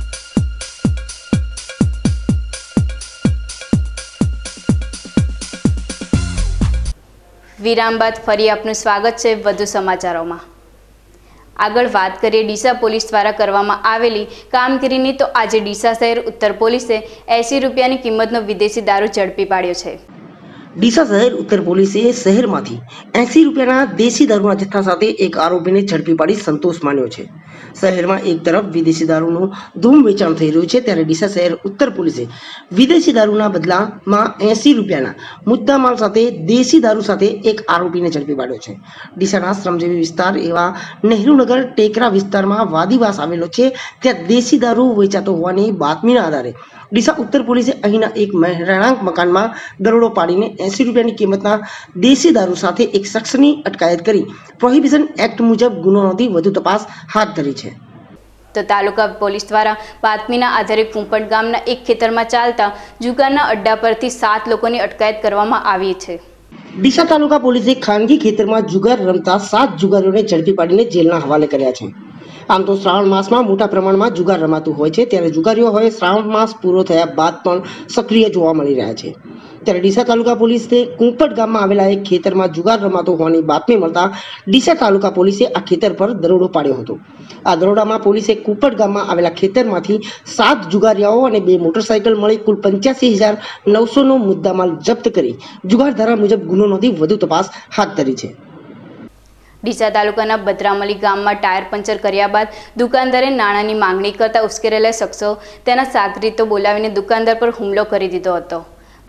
વિરામ બાદ ફરી આપનું સ્વાગત છે વધુ સમાચારોમાં. આગળ વાત કરીએ ડીસા પોલીસ દ્વારા કરવામાં આવેલી કામગીરીની, તો આજે ડીસા શહેર ઉત્તર પોલીસે 80 રૂપિયાની કિંમતનો વિદેશી દારૂ ઝડપી પાડ્યો છે. ડીસા શહેર ઉત્તર પોલીસે શહેરમાંથી 80 રૂપિયાના દેશી દારૂના જથ્થા સાથે એક આરોપીને ઝડપી પાડી સંતોષ માન્યો છે. શહેરમાં એક તરફ વિદેશી દારૂનું ધૂમ વેચાણ થઈ રહ્યું છે, ત્યારે ડીસા શહેર ઉત્તર પોલીસે વિદેશી દારૂના બદલામાં 80 રૂપિયાના મુદ્દામાલ સાથે દેશી દારૂ સાથે એક આરોપીને ઝડપી પાડ્યો છે. ડીસાના શ્રમજીવી વિસ્તાર એવા નહેરુનગર ટેકરા વિસ્તારમાં વાદીવાસ આવેલો છે, ત્યાં દેશી દારૂ વેચાતો હોવાની બાતમીના આધારે ડીસા ઉત્તર પોલીસે અહીંના એક રહેણાંક મકાનમાં દરોડો પાડીને 80 રૂપિયાની કિંમતના દેશી દારૂ સાથે એક શખ્સની અટકાયત કરી પ્રોહિબિશન એક્ટ મુજબ ગુનો નોંધી વધુ તપાસ હાથ ધરી છે. તો તાલુકા પોલીસ દ્વારા બાતમીના આધારે કુંપટ ગામના એક ખેતરમાં ચાલતા જુગારના અડ્ડા પરથી 7 લોકોની અટકાયત કરવામાં આવી છે. ડીસા તાલુકા પોલીસે ખાનગી ખેતરમાં જુગાર રમતા 7 જુગારીઓને ઝડપી પાડીને જેલના હવાલે કર્યા છે. આમ તો શ્રાવણ માસમાં મોટા પ્રમાણમાં જુગાર રમાતું હોય છે, ત્યારે જુગારીઓ હવે શ્રાવણ માસ પૂરો થયા બાદ પણ સક્રિય જોવા મળી રહ્યા છે. ત્યારે ડીસા તાલુકા પોલીસે કુંપટ ગામમાં આવેલા એક ખેતરમાં જુગાર રમાતો હોવાની બાતમી મળતા ડીસા તાલુકા પોલીસે આ ખેતર પર દરોડો પાડ્યો હતો. આ દરોડામાં પોલીસે કુંપટ ગામમાં આવેલા ખેતરમાંથી 7 જુગારીયાઓ અને 2 મોટરસાયકલ મળી કુલ 85,900 નો મુદ્દામાલ જપ્ત કરી જુગાર ધારા મુજબ ગુનો નોંધી વધુ તપાસ હાથ ધરી છે. ડીસા તાલુકાના બદ્રામલી ગામમાં ટાયર પંચર કર્યા બાદ દુકાનદારે નાણાંની માંગણી કરતા ઉશ્કેરેલા શખ્સો તેના સાગરીતો બોલાવીને દુકાનદાર પર હુમલો કરી દીધો હતો.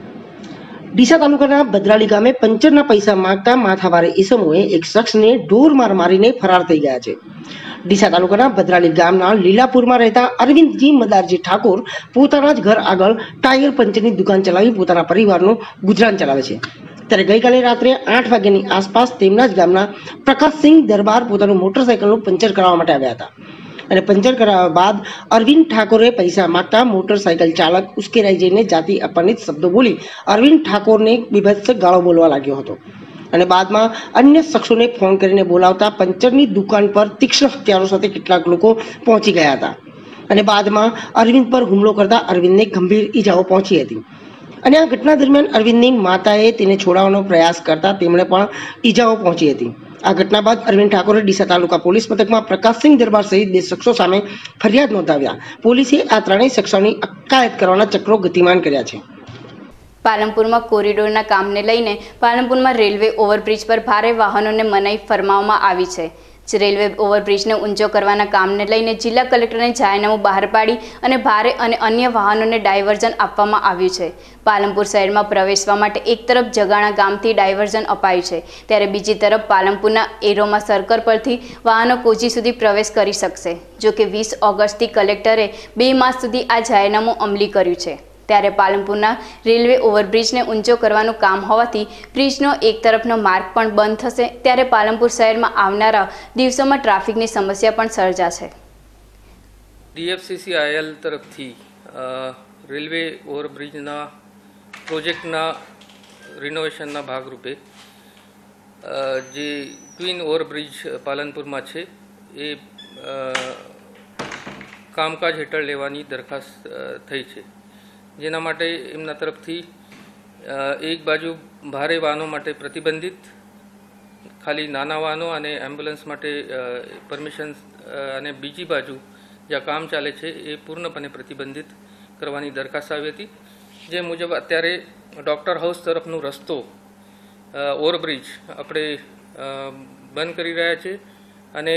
ડીસા તાલુકાના બદ્રાલી ગામે પંચરના પૈસા માંગતા માથાભારે ઈસમોએ એક શખ્સને ઢોર માર મારીને ફરાર થઈ ગયા છે. ડીસા તાલુકાના બદ્રાલી ગામના લીલાપુરમાં રહેતા અરવિંદજી મદારજી ઠાકોર પોતાના જ ઘર આગળ ટાયર પંચરની દુકાન ચલાવી પોતાના પરિવારનું ગુજરાન ચલાવે છે. ત્યારે ગઈકાલે રાત્રે 8 વાગ્યાની આસપાસ તેમના જ ગામના પ્રકાશસિંહ દરબાર પોતાનું મોટરસાયકલનું પંચર કરાવવા માટે આવ્યા હતા, અને પંચર કરાવ્યા બાદ અરવિંદ ઠાકોરે પૈસા માંગતા મોટરસાયકલ ચાલક ઉશ્કેરાઈ જઈને જાતિ અપમાનિત શબ્દો બોલી અરવિંદ ઠાકોરને બીભત્સ ગાળો બોલવા લાગ્યો હતો, અને બાદમાં અન્ય શખ્સોને ફોન કરીને બોલાવતા પંચરની દુકાન પર તીક્ષ્ણ હથિયારો સાથે કેટલાક લોકો પહોંચી ગયા હતા, અને બાદમાં અરવિંદ પર હુમલો કરતા અરવિંદને ગંભીર ઈજાઓ પહોંચી હતી. અને આ ઘટના દરમિયાન અરવિંદની માતાએ તેને છોડાવવાનો પ્રયાસ કરતા તેમણે પણ ઈજાઓ પહોંચી હતી. આ ઘટના બાદ અરવિંદ ઠાકોરે ડીસા તાલુકા પોલીસ મથકમાં પ્રકાશસિંહ દરબાર સહિત 2 શખ્સો સામે ફરિયાદ નોંધાવ્યા. પોલીસે આ ત્રણેય શખ્સોની અટકાયત કરવાના ચક્રો ગતિમાન કર્યા છે. પાલનપુરમાં કોરિડોરના કામને લઈને પાલનપુરમાં રેલવે ઓવરબ્રિજ પર ભારે વાહનોને મનાઈ ફરમાવવામાં આવી છે. રેલવે ઓવરબ્રિજને ઊંચો કરવાના કામને લઈને જિલ્લા કલેક્ટરને જાહેરનામું બહાર પાડી અને ભારે અને અન્ય વાહનોને ડાયવર્ઝન આપવામાં આવ્યું છે. પાલનપુર શહેરમાં પ્રવેશવા માટે એક તરફ જગાણા ગામથી ડાયવર્ઝન અપાયું છે, ત્યારે બીજી તરફ પાલનપુરના એરોમા સર્કલ પરથી વાહનો કોચી સુધી પ્રવેશ કરી શકશે. જોકે 20 ઓગસ્ટથી કલેક્ટરે 2 માસ સુધી આ જાહેરનામું અમલી કર્યું છે. ત્યારે પાલનપુરના રેલવે ઓવરબ્રિજને ઊંચો કરવાનું કામ હોવાથી બ્રિજનો એક તરફનો માર્ગ પણ બંધ થશે, ત્યારે પાલનપુર શહેરમાં આવનારા દિવસોમાં ટ્રાફિકની સમસ્યા પણ સર્જાશે. રિનોવેશનના ભાગરૂપે જે ટ્વિન ઓવરબ્રિજ પાલનપુરમાં છે એ કામકાજ હેઠળ લેવાની દરખાસ્ત થઈ છે, જેના માટે એમના તરફથી એક બાજુ ભારે વાહનો માટે પ્રતિબંધિત, ખાલી નાના વાહનો અને એમ્બ્યુલન્સ માટે પરમિશન, અને બીજી બાજુ જ્યાં કામ ચાલે છે એ પૂર્ણપણે પ્રતિબંધિત કરવાની દરખાસ્ત આવી હતી, જે મુજબ અત્યારે ડૉક્ટર હાઉસ તરફનો રસ્તો ઓવરબ્રિજ આપણે બંધ કરી રહ્યા છે અને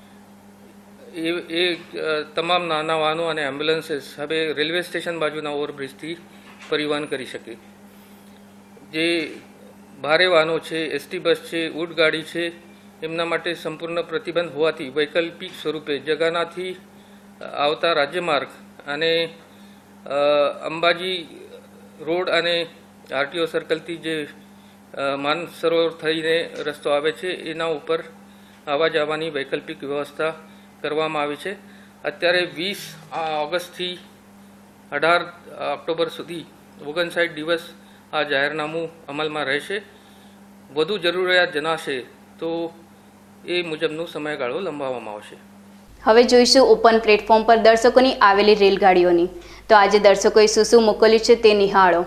એ તમામ નાના વાહનો અને એમ્બ્યુલન્સીસ હવે રેલવે સ્ટેશન બાજુના ઓવરબ્રિજથી પરિવહન કરી શકે. જે ભારે વાહનો છે, એસટી બસ છે, ઊંટ ગાડી છે, એમના માટે સંપૂર્ણ પ્રતિબંધ હોવાથી વૈકલ્પિક સ્વરૂપે જગાનાથી આવતા રાજ્યમાર્ગ અને અંબાજી રોડ અને આરટીઓ સર્કલથી જે માનસરોવર થઈને રસ્તો આવે છે એના ઉપર આવવા જવાની વૈકલ્પિક વ્યવસ્થા કરવામાં આવી છે. અત્યારે 20 ઓગસ્ટથી 18 ઓક્ટોબર સુધી 59 દિવસ આ જાહેરનામું અમલમાં રહેશે. વધુ જરૂરિયાત જણાશે તો એ મુજબનો સમયગાળો લંબાવવામાં આવશે. હવે જોઈશું ઓપન પ્લેટફોર્મ પર દર્શકોની આવેલી રેલગાડીઓની. તો આજે દર્શકોએ શું શું મોકલ્યું છે તે નિહાળો.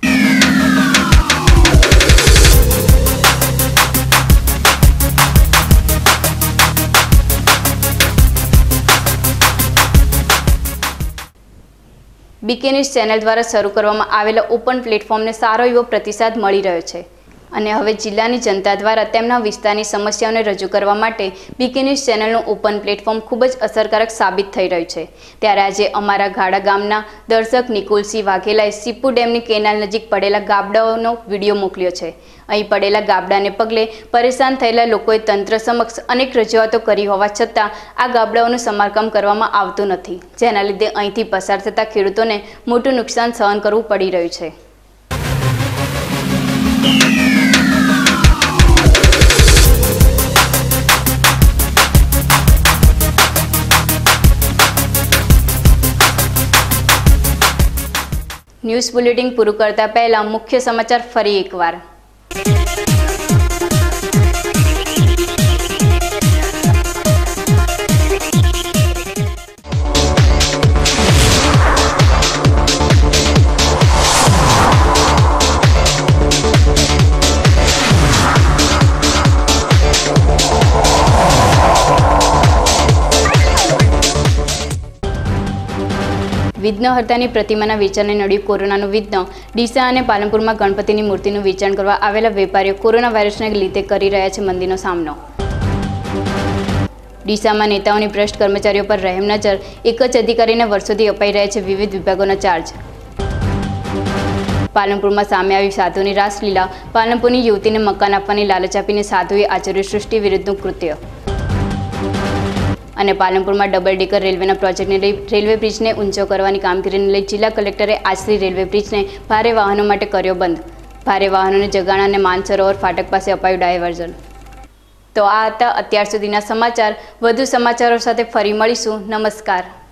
બીકે ન્યૂઝ ચેનલ દ્વારા શરૂ કરવામાં આવેલા ઓપન પ્લેટફોર્મને સારો એવો પ્રતિસાદ મળી રહ્યો છે અને હવે જિલ્લાની જનતા દ્વારા તેમના વિસ્તારની સમસ્યાઓને રજૂ કરવા માટે બીકે ન્યૂઝ ચેનલનું ઓપન પ્લેટફોર્મ ખૂબ જ અસરકારક સાબિત થઈ રહ્યું છે. ત્યારે આજે અમારા ગાડા ગામના દર્શક નિકુલસિંહ વાઘેલાએ સીપુ ડેમની કેનાલ નજીક પડેલા ગાબડાઓનો વિડીયો મોકલ્યો છે. અહીં પડેલા ગાબડાને પગલે પરેશાન થયેલા લોકોએ તંત્ર સમક્ષ અનેક રજૂઆતો કરી હોવા છતાં આ ગાબડાઓનું સમારકામ કરવામાં આવતું નથી, જેના લીધે અહીંથી પસાર થતા ખેડૂતોને મોટું નુકસાન સહન કરવું પડી રહ્યું છે. ન્યૂઝ બુલેટિન પૂરું કરતા પહેલા મુખ્ય સમાચાર ફરી એકવાર. વિઘ્નહર્તાની પ્રતિમાના વેચાણને નડ્યું કોરોનાનું વિઘ્ન. ડીસા અને પાલનપુરમાં ગણપતિની મૂર્તિનું વેચાણ કરવા આવેલા વેપારીઓ કોરોના વાયરસને લીધે કરી રહ્યા છે મંદીનો સામનો. ડીસામાં નેતાઓની ભ્રષ્ટ કર્મચારીઓ પર રહેમ નજર, એક જ અધિકારીને વર્ષોથી અપાઈ રહ્યા છે વિવિધ વિભાગોના ચાર્જ. પાલનપુરમાં સામે આવી સાધુની રાસલીલા. પાલનપુરની યુવતીને મકાન આપવાની લાલચ આપીને સાધુએ આચર્યું સૃષ્ટિ વિરુદ્ધનું કૃત્ય. અને પાલનપુરમાં ડબલ ડેકર રેલવેના પ્રોજેક્ટને લઈ રેલવે બ્રિજને ઊંચો કરવાની કામગીરીને લઈ જિલ્લા કલેક્ટરે આજથી રેલવે બ્રિજને ભારે વાહનો માટે કર્યો બંધ. ભારે વાહનોને જગાણા અને માનસરોવર ફાટક પાસે અપાયું ડાયવર્ઝન. તો આ હતા અત્યાર સુધીના સમાચાર. વધુ સમાચારો સાથે ફરી મળીશું. નમસ્કાર.